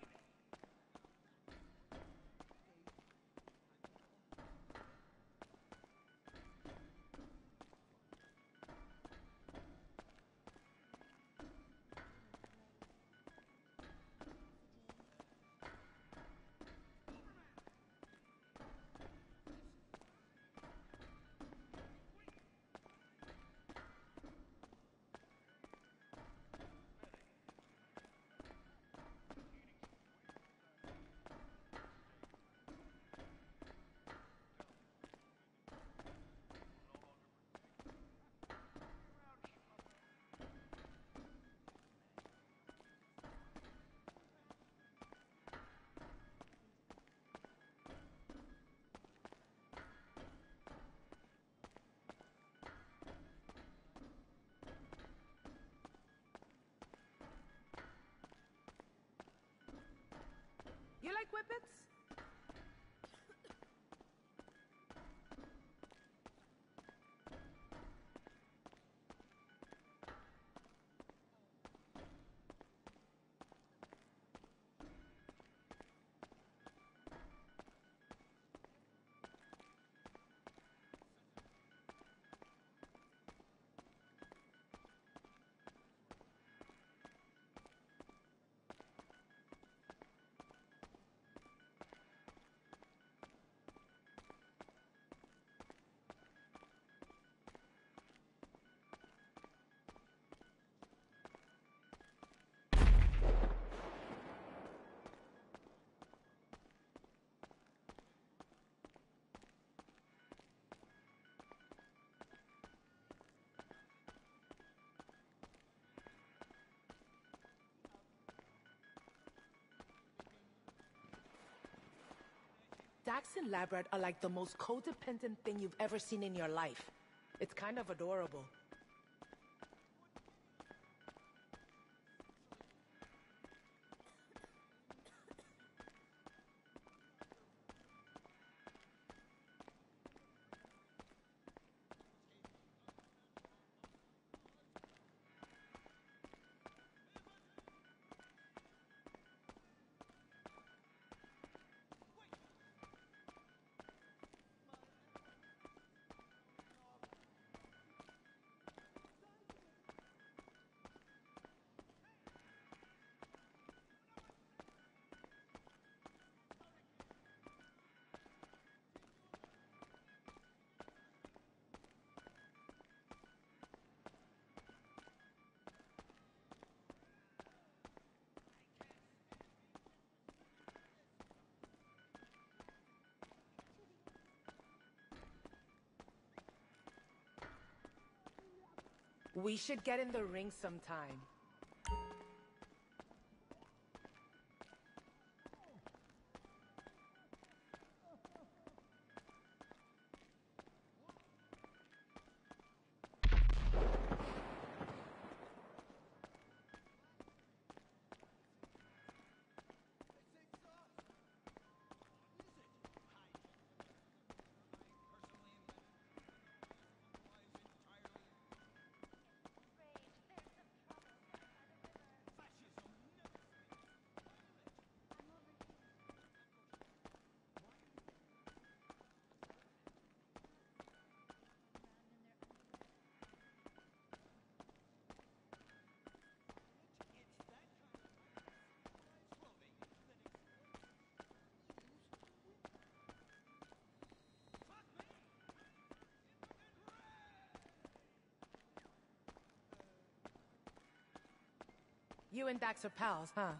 You like whippets? Dax and Labrat are like the most codependent thing you've ever seen in your life. It's kind of adorable. We should get in the ring sometime. You and Dax are pals, huh?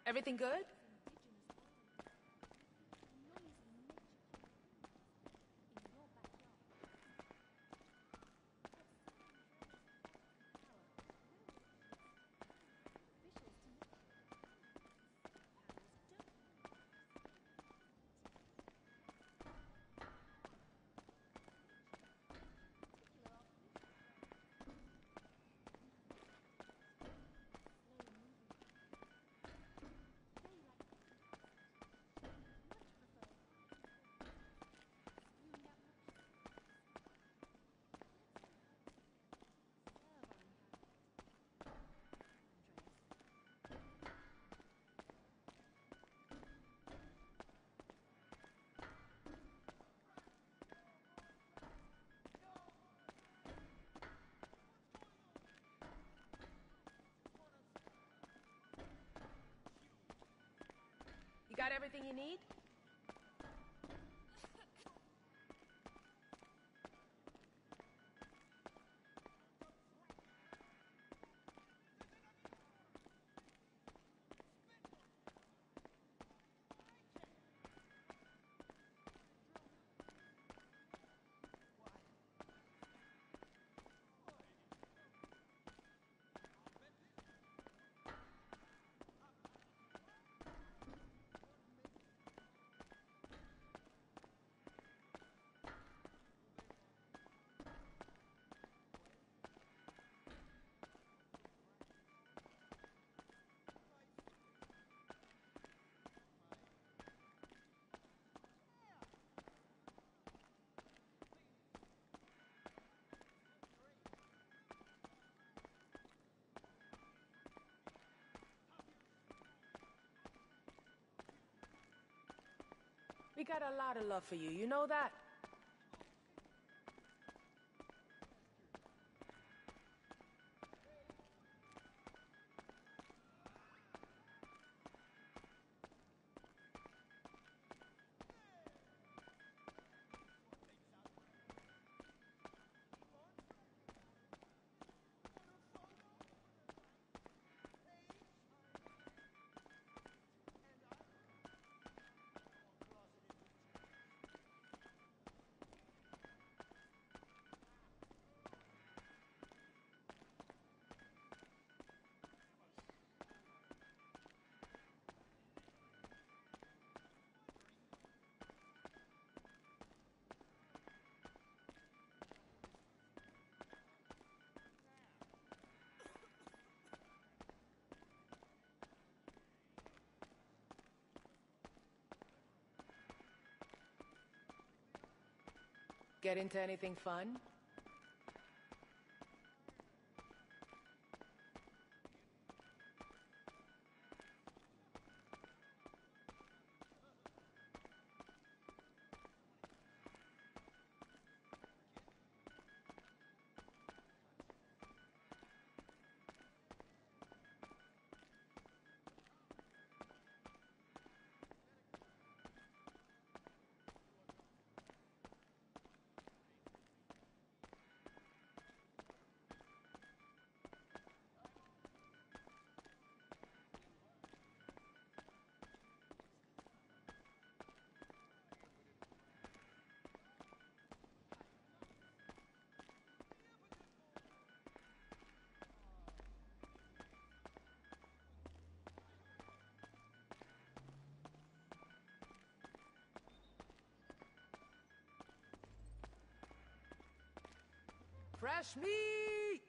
Everything good? You got everything you need? We got a lot of love for you, you know that? Get into anything fun? Fresh meat!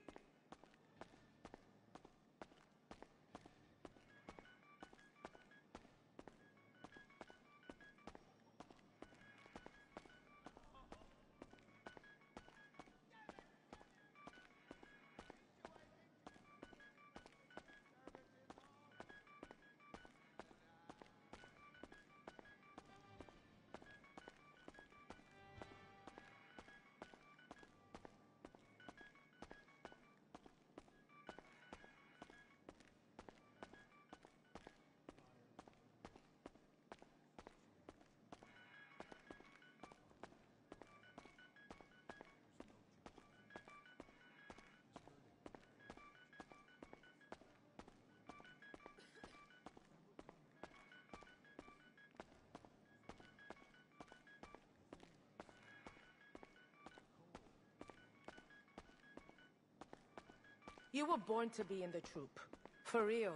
You were born to be in the troop. For real.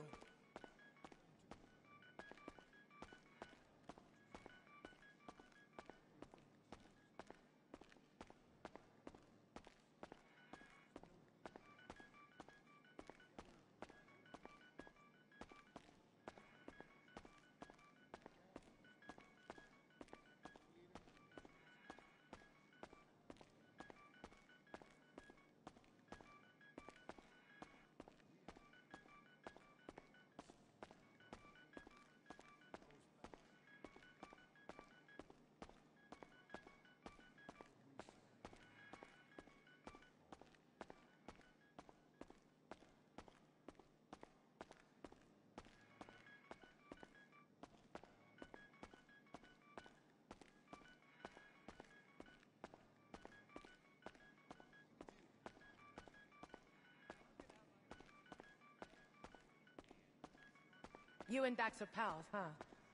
You and Dax are pals, huh?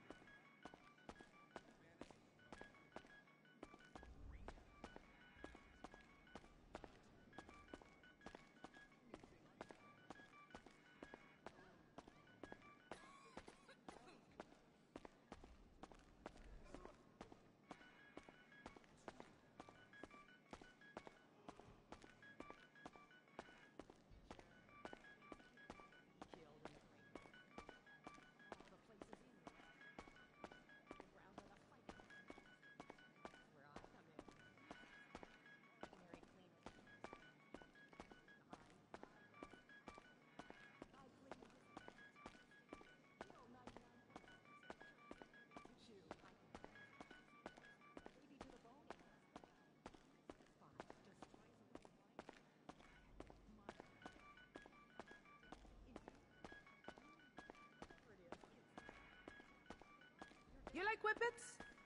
You like whippets?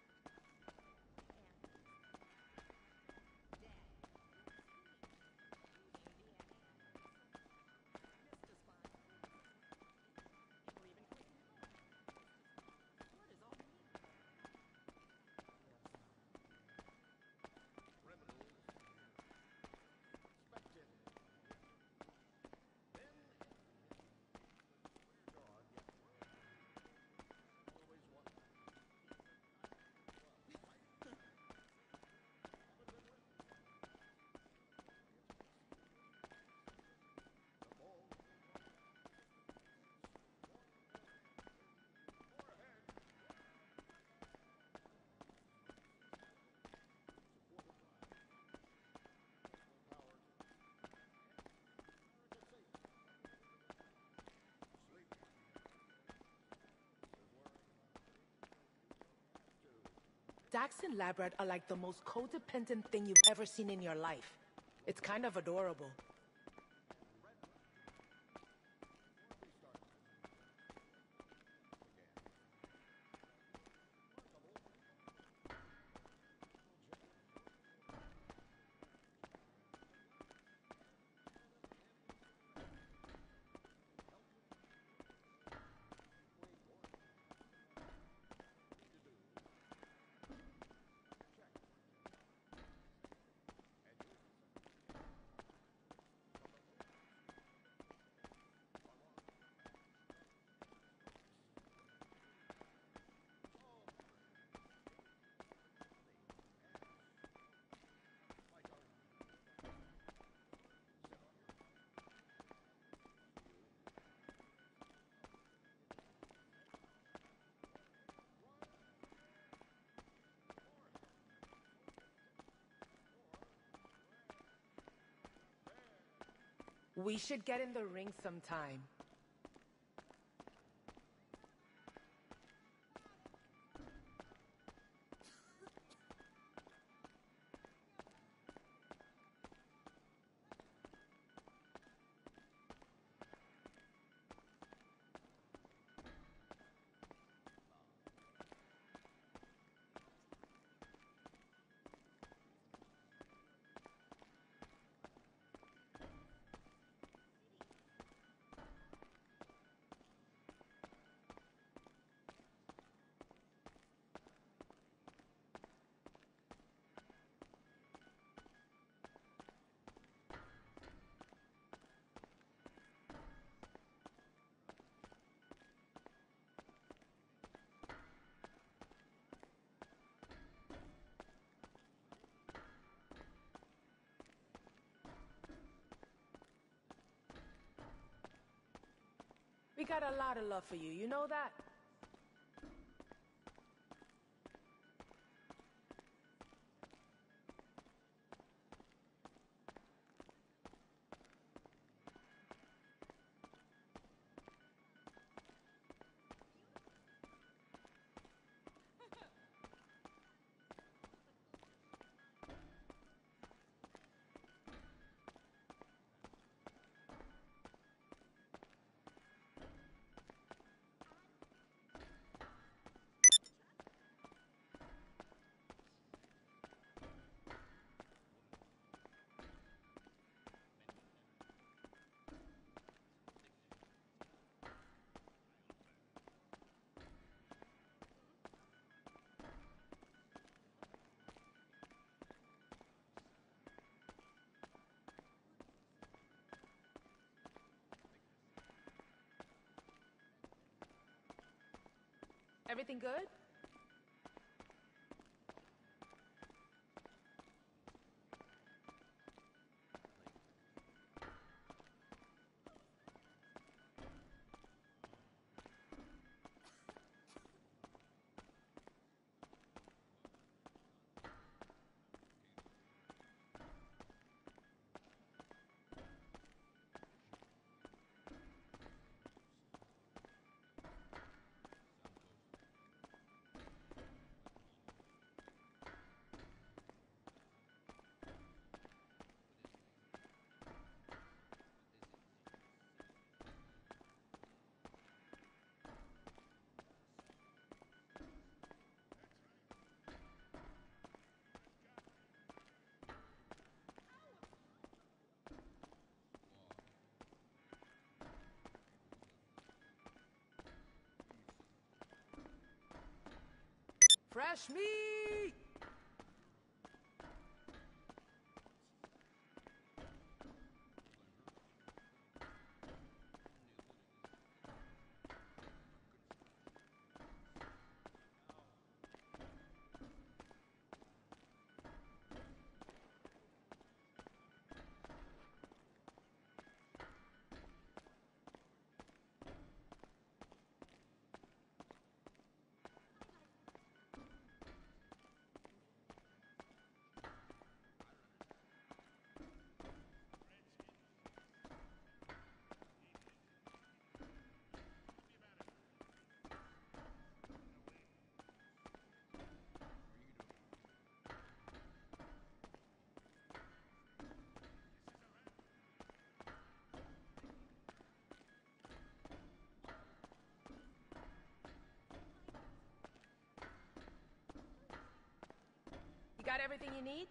Dax and Labrat are like the most codependent thing you've ever seen in your life. It's kind of adorable. We should get in the ring sometime. got a lot of love for you, you know that? Everything good? Fresh meat! You got everything you need?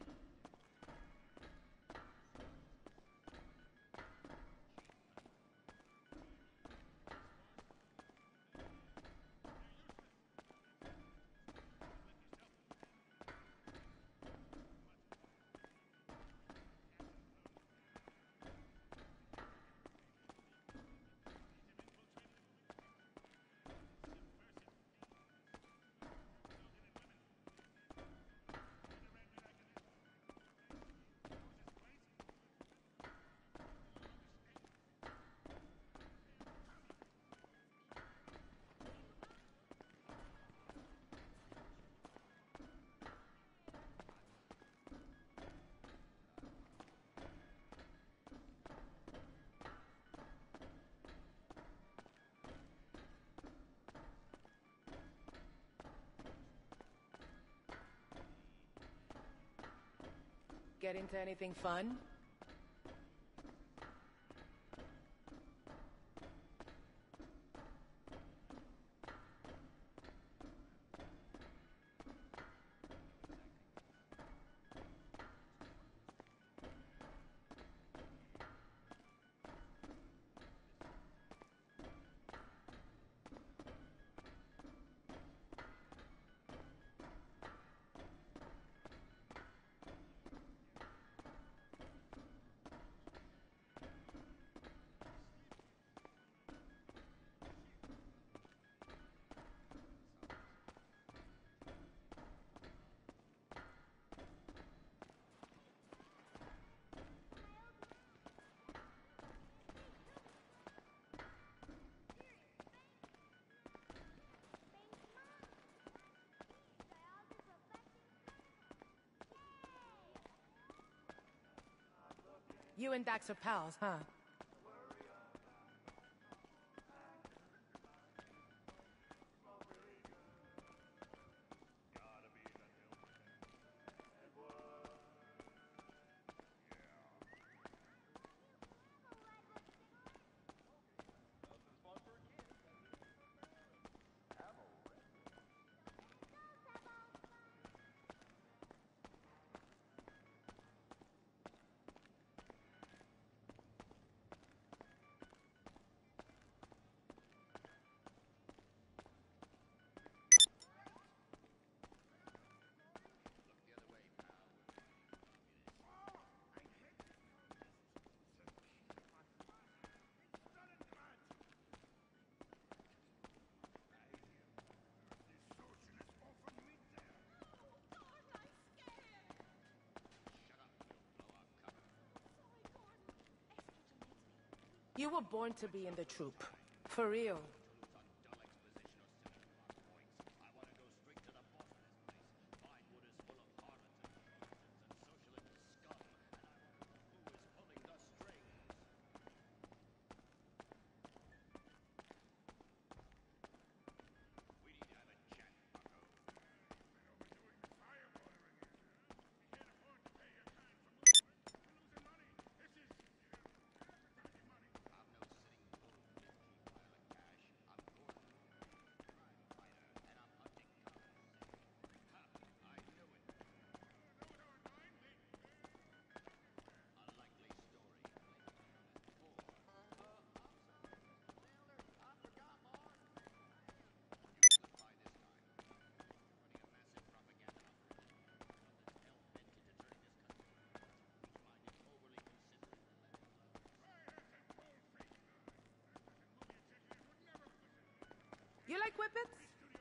Get into anything fun? You and Dax are pals, huh? You were born to be in the troop. For real. You like whippets?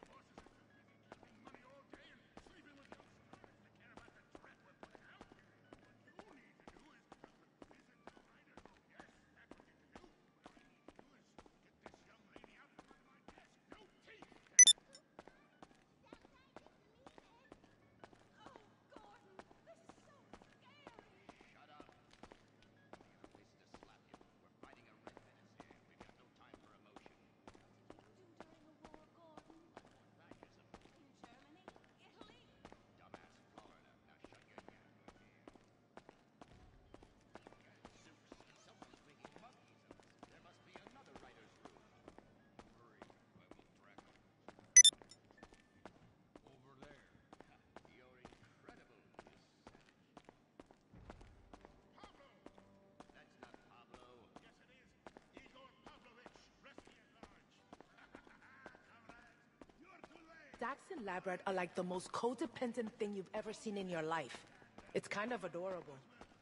Dax and Labrat are like the most codependent thing you've ever seen in your life. It's kind of adorable.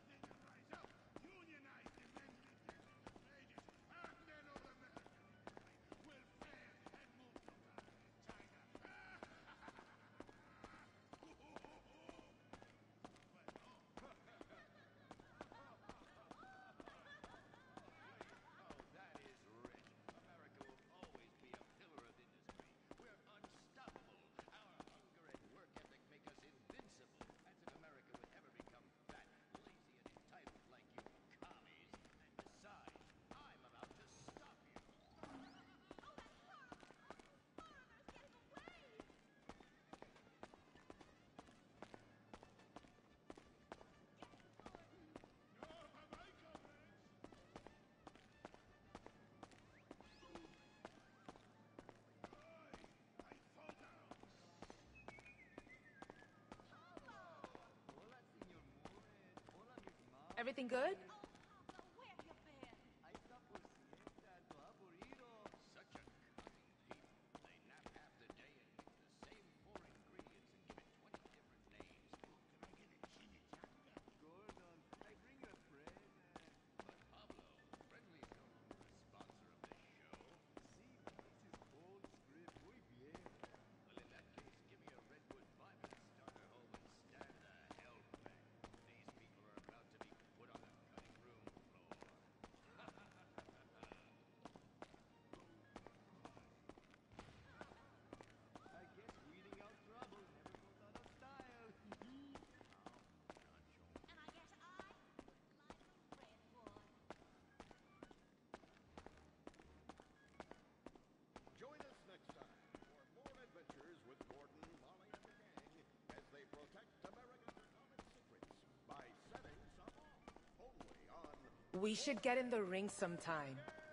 Everything good? We should get in the ring sometime.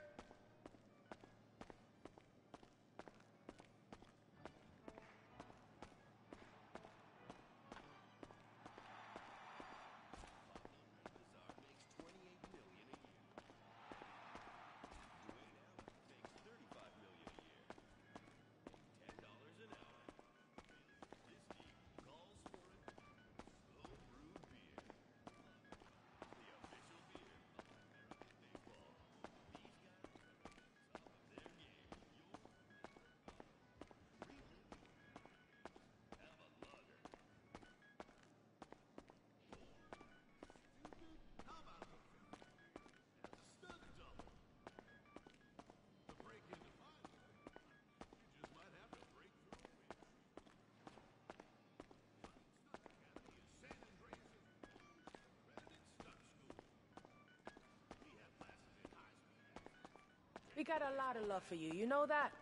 We got a lot of love for you, you know that?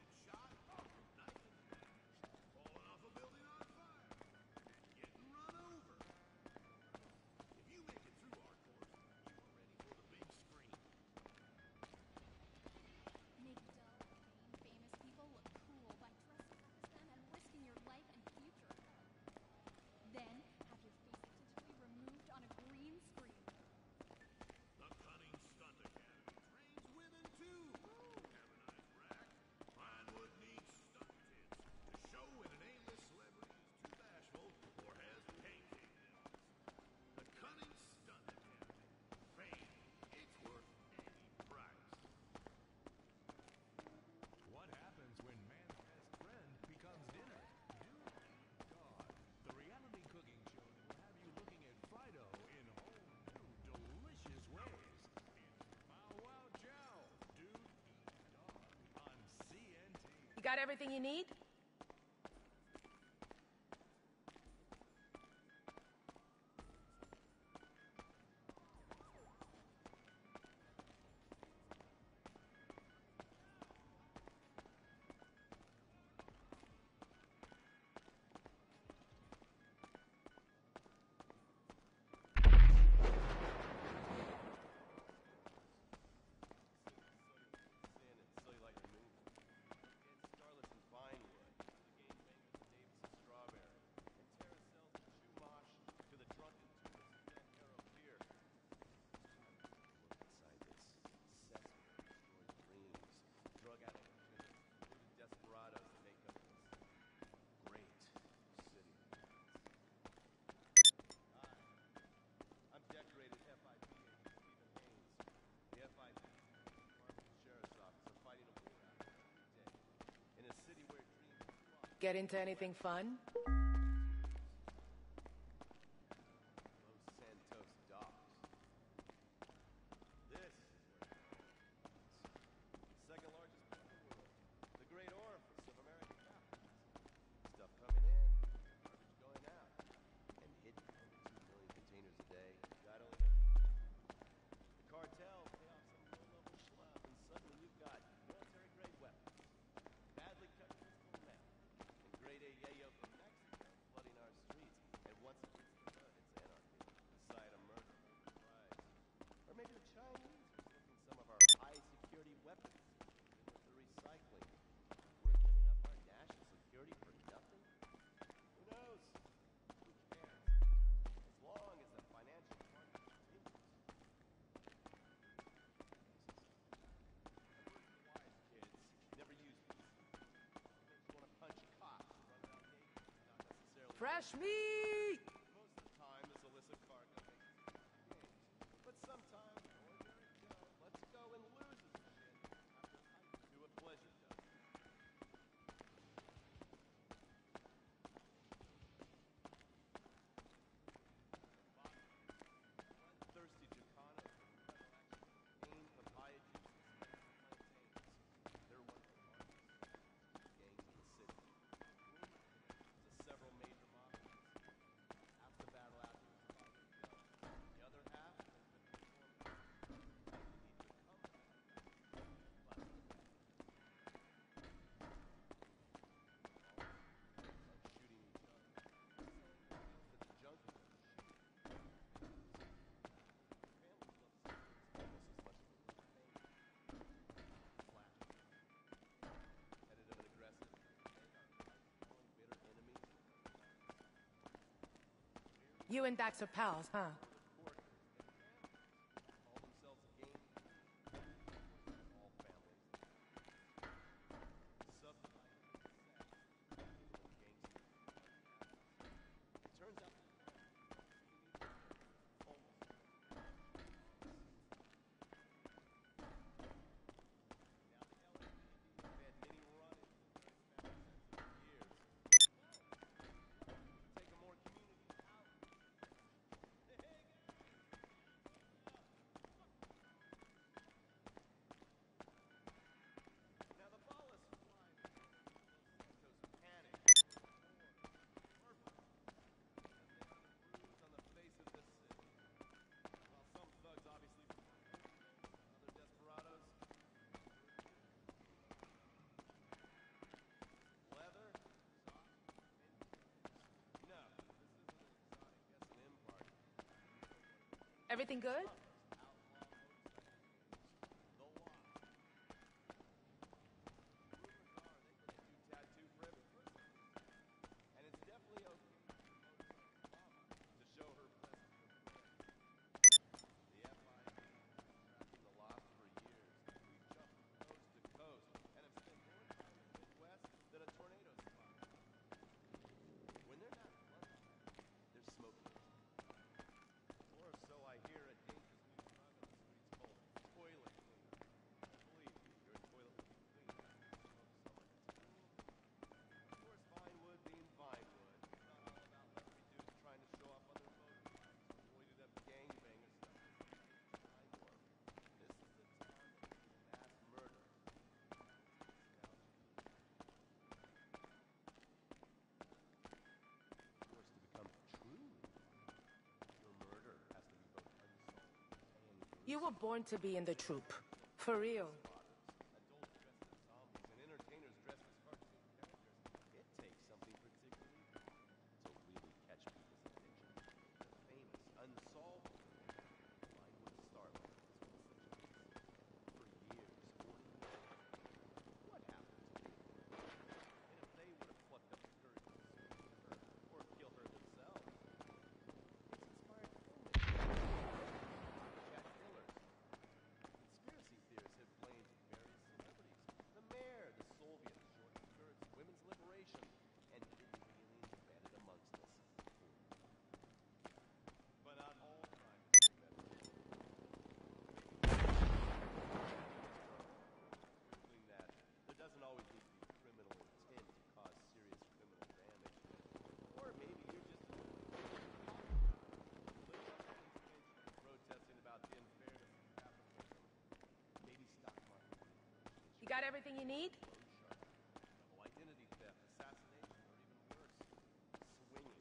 Got everything you need? Get into anything fun? Fresh meat! Most of the time, this illicit cargo makes it games. But sometimes, ordinary Joe lets go and loses the shit after fighting to a pleasure dose. Thirsty Chicanos with incredible action, cane, papaya juices, and plantains. They're one of the largest gangs in the city. Rumor has it several major You and Dax are pals, huh? Court and families. Call themselves a game team. All families. Subdivided into sects. Little gangsters. It turns out that almost. Now the LAPD have had many run-ins with those families for years. Take a more community out. Hey, guys! Now the ball is flying in Los Santos panic. Purpose. As they are the bruise on the face of this city. While some thugs obviously other desperados. Leather? No, this isn't an exotic S&M party. Everything good? Outlaw motorcycle gangs. The law. Rumors are they gonna do tattoo for every person. And it's definitely okay for your motorcycle mama to show her breasts to her friends. The FIB has been tracking the loft for years. We've jumped coast to coast and have spent more time in the Midwest than a tornado spot. When they're not blunt, they're smoking. Or so I hear a dangerous new drug on the streets called toilet cleaner. Believe me, your toilet will be clean after you smoke some of its cool. Of course, Vinewood being Vinewood, it's not all about leathery dudes trying to show off on their motorcycles. Boy, do them gangbanger stuff is somebody's time warp. This is the town that will do mass murder. Of course, to become truly your murder has to be both unsolved and You were born to be in the troop. For real. adults dressed as zombies and entertainers dressed as cartoon characters. It takes something particularly to really catch people's attention. The famous, unsolved Vinewood Starlight is one such case. For years, 40 years, what happened to her? And if they would have plucked up the courage to speak to her or kill her themselves, it's inspired filmmakers, cat killers. Conspiracy theorists have blamed various celebrities. The mayor, the Soviet, short skirts, women's liberation, and hidden aliens embedded amongst us. But not all crime is premeditated. Proving that there doesn't always need to be criminal intent to cause serious criminal damage. Or maybe you're just protesting about the unfairness of capitalism. Maybe stock market. You got everything you need? Loan shark, double identity theft, assassination, or even worse, swinging.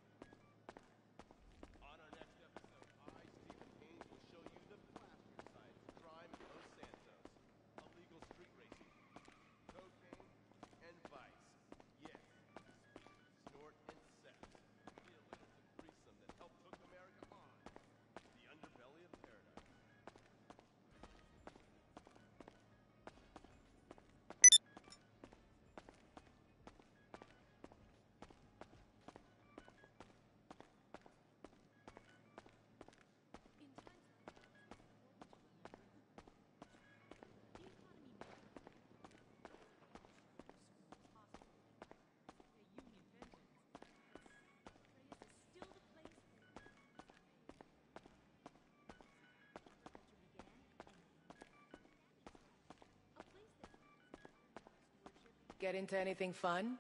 On our next episode, Stephen Haynes, will show you the flashier side of crime in Los Santos. Illegal street racing, cocaine, and vice. Yes, snort, and sex. The illicit threesome that helped hook America on. The underbelly of paradise. Get into anything fun?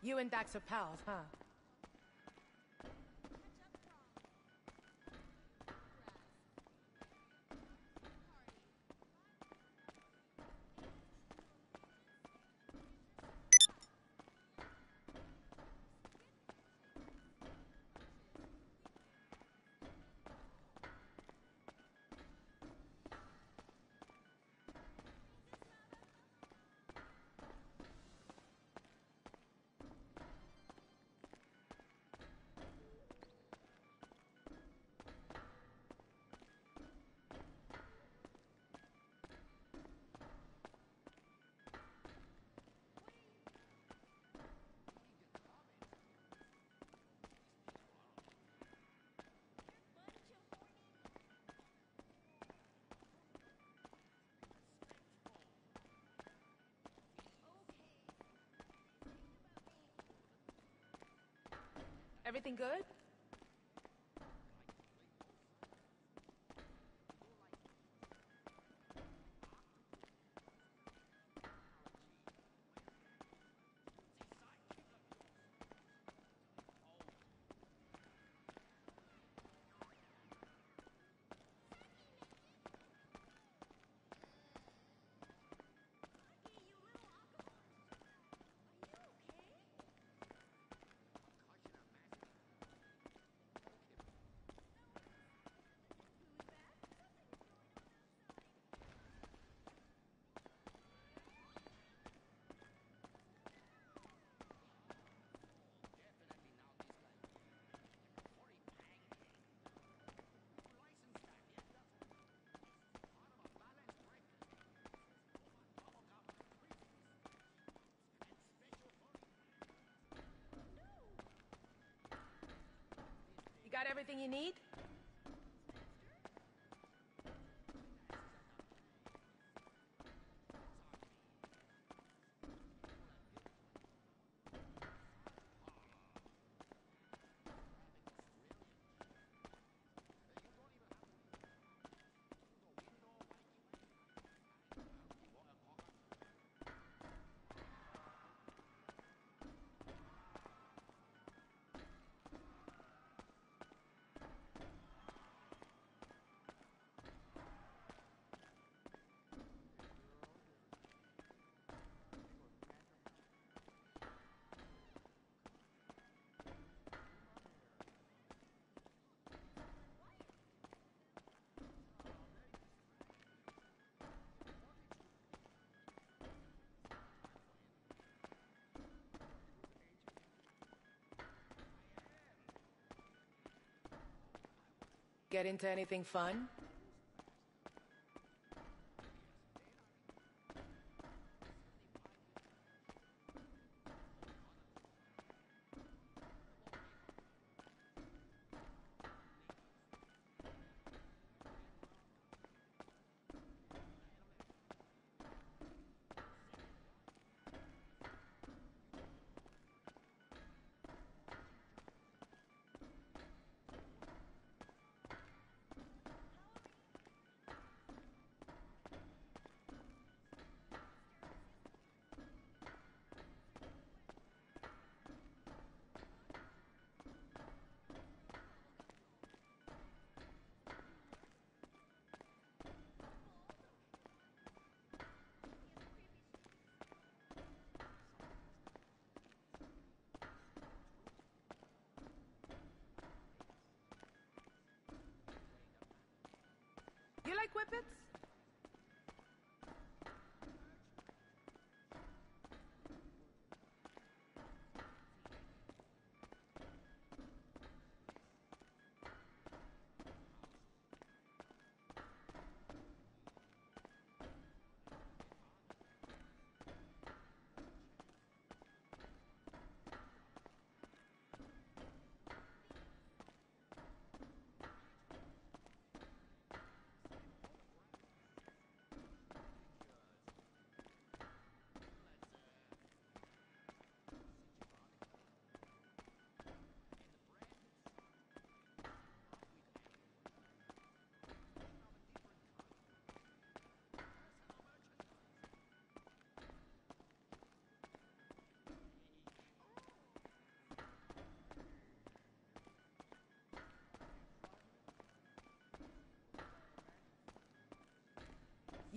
You and Dax are pals, huh? Everything good? You got everything you need? Get into anything fun? You like whippets?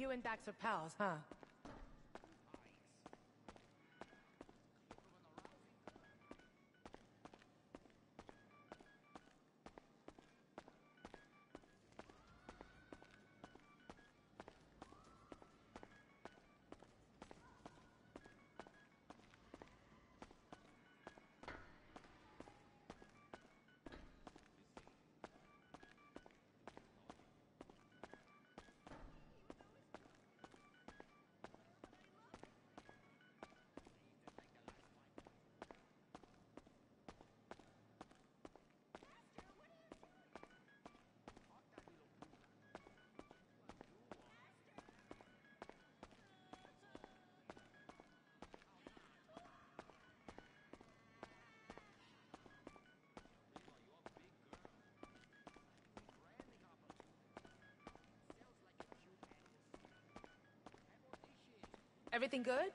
You and Dax are pals, huh? Everything good?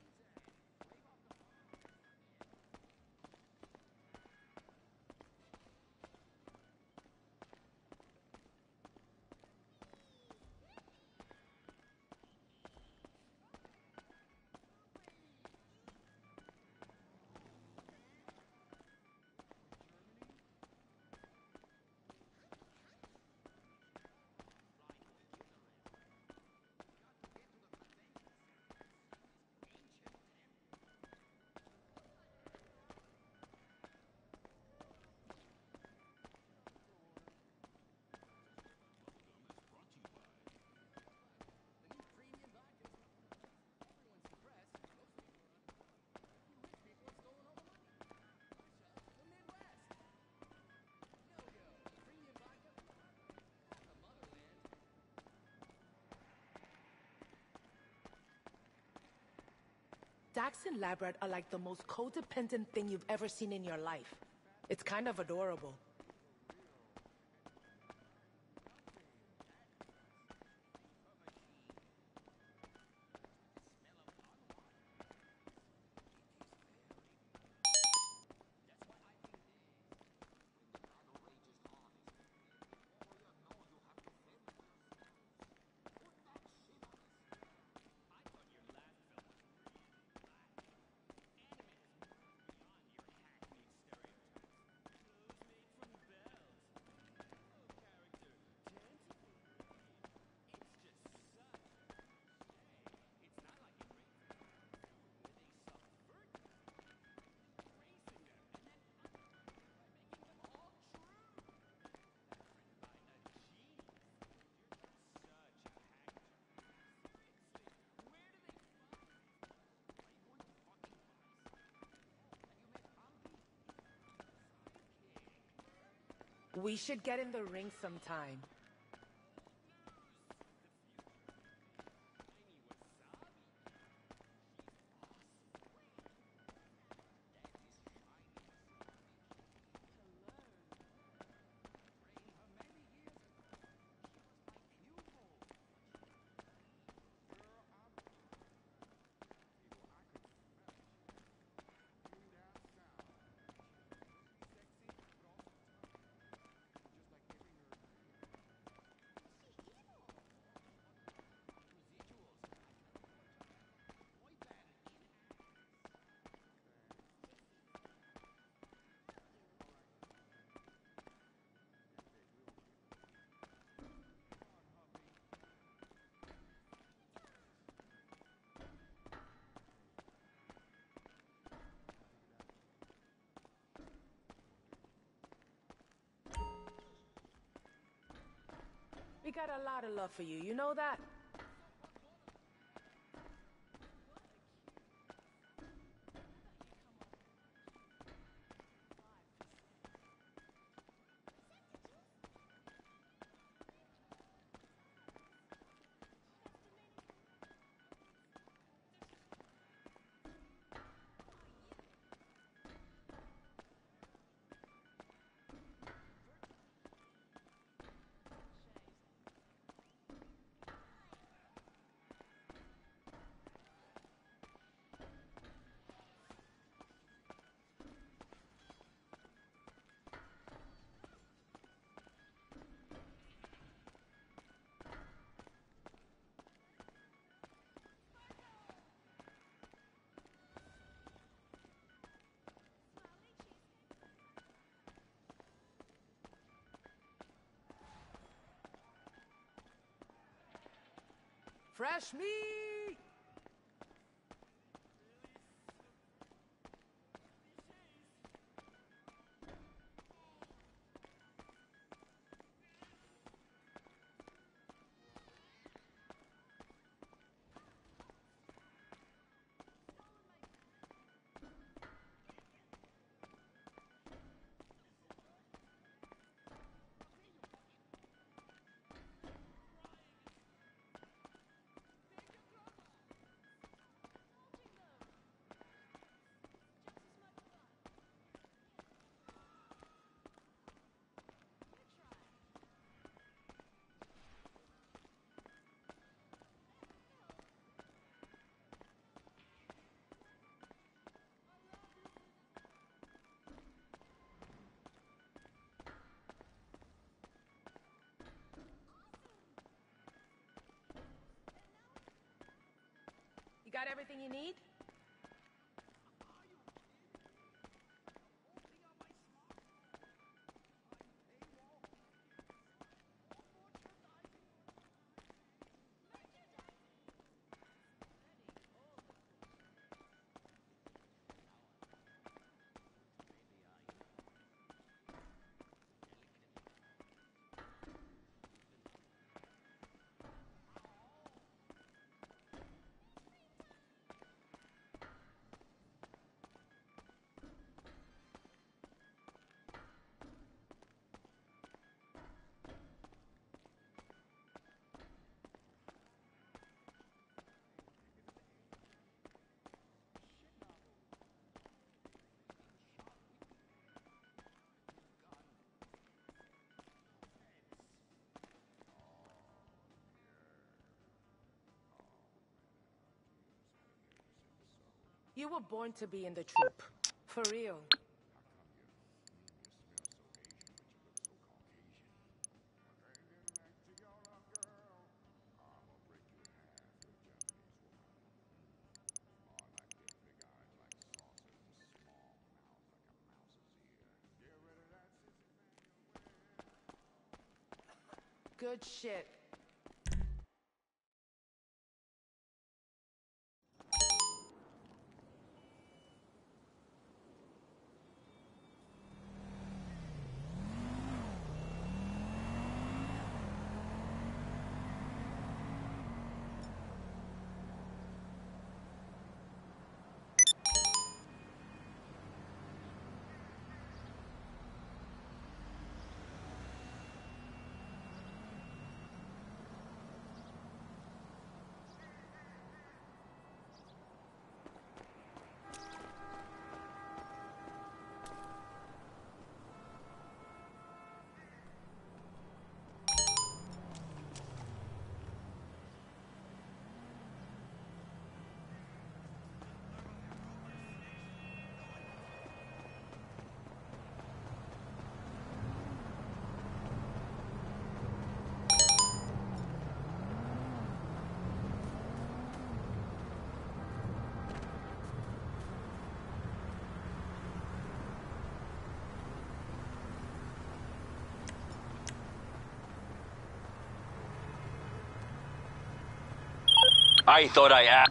Dax and Labrat are like the most codependent thing you've ever seen in your life. It's kind of adorable. We should get in the ring sometime. We got a lot of love for you, you know that? Fresh meat! You got everything you need? You were born to be in the troop. For real. Good shit. I thought I asked.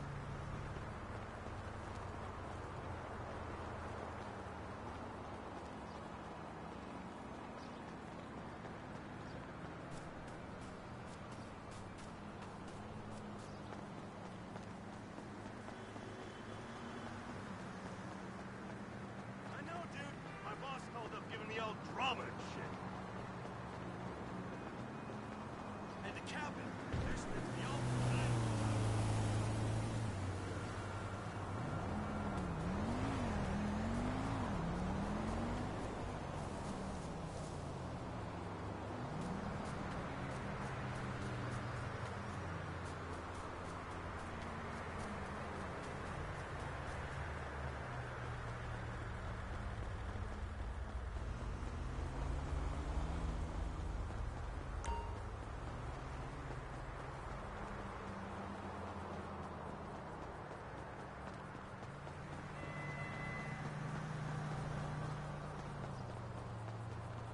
I know, dude. My boss called up giving me all drama and shit. And the cabin, there's the old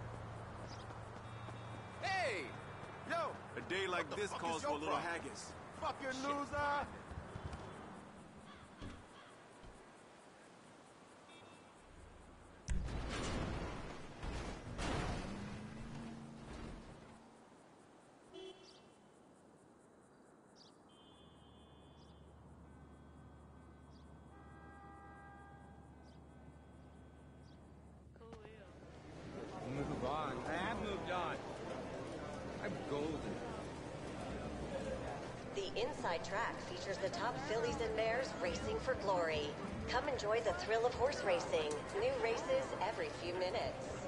A day like this calls for a little haggis. fucking loser! Move on. I have moved on. I'm golden. The inside track features the top fillies and mares racing for glory. Come enjoy the thrill of horse racing. New races every few minutes.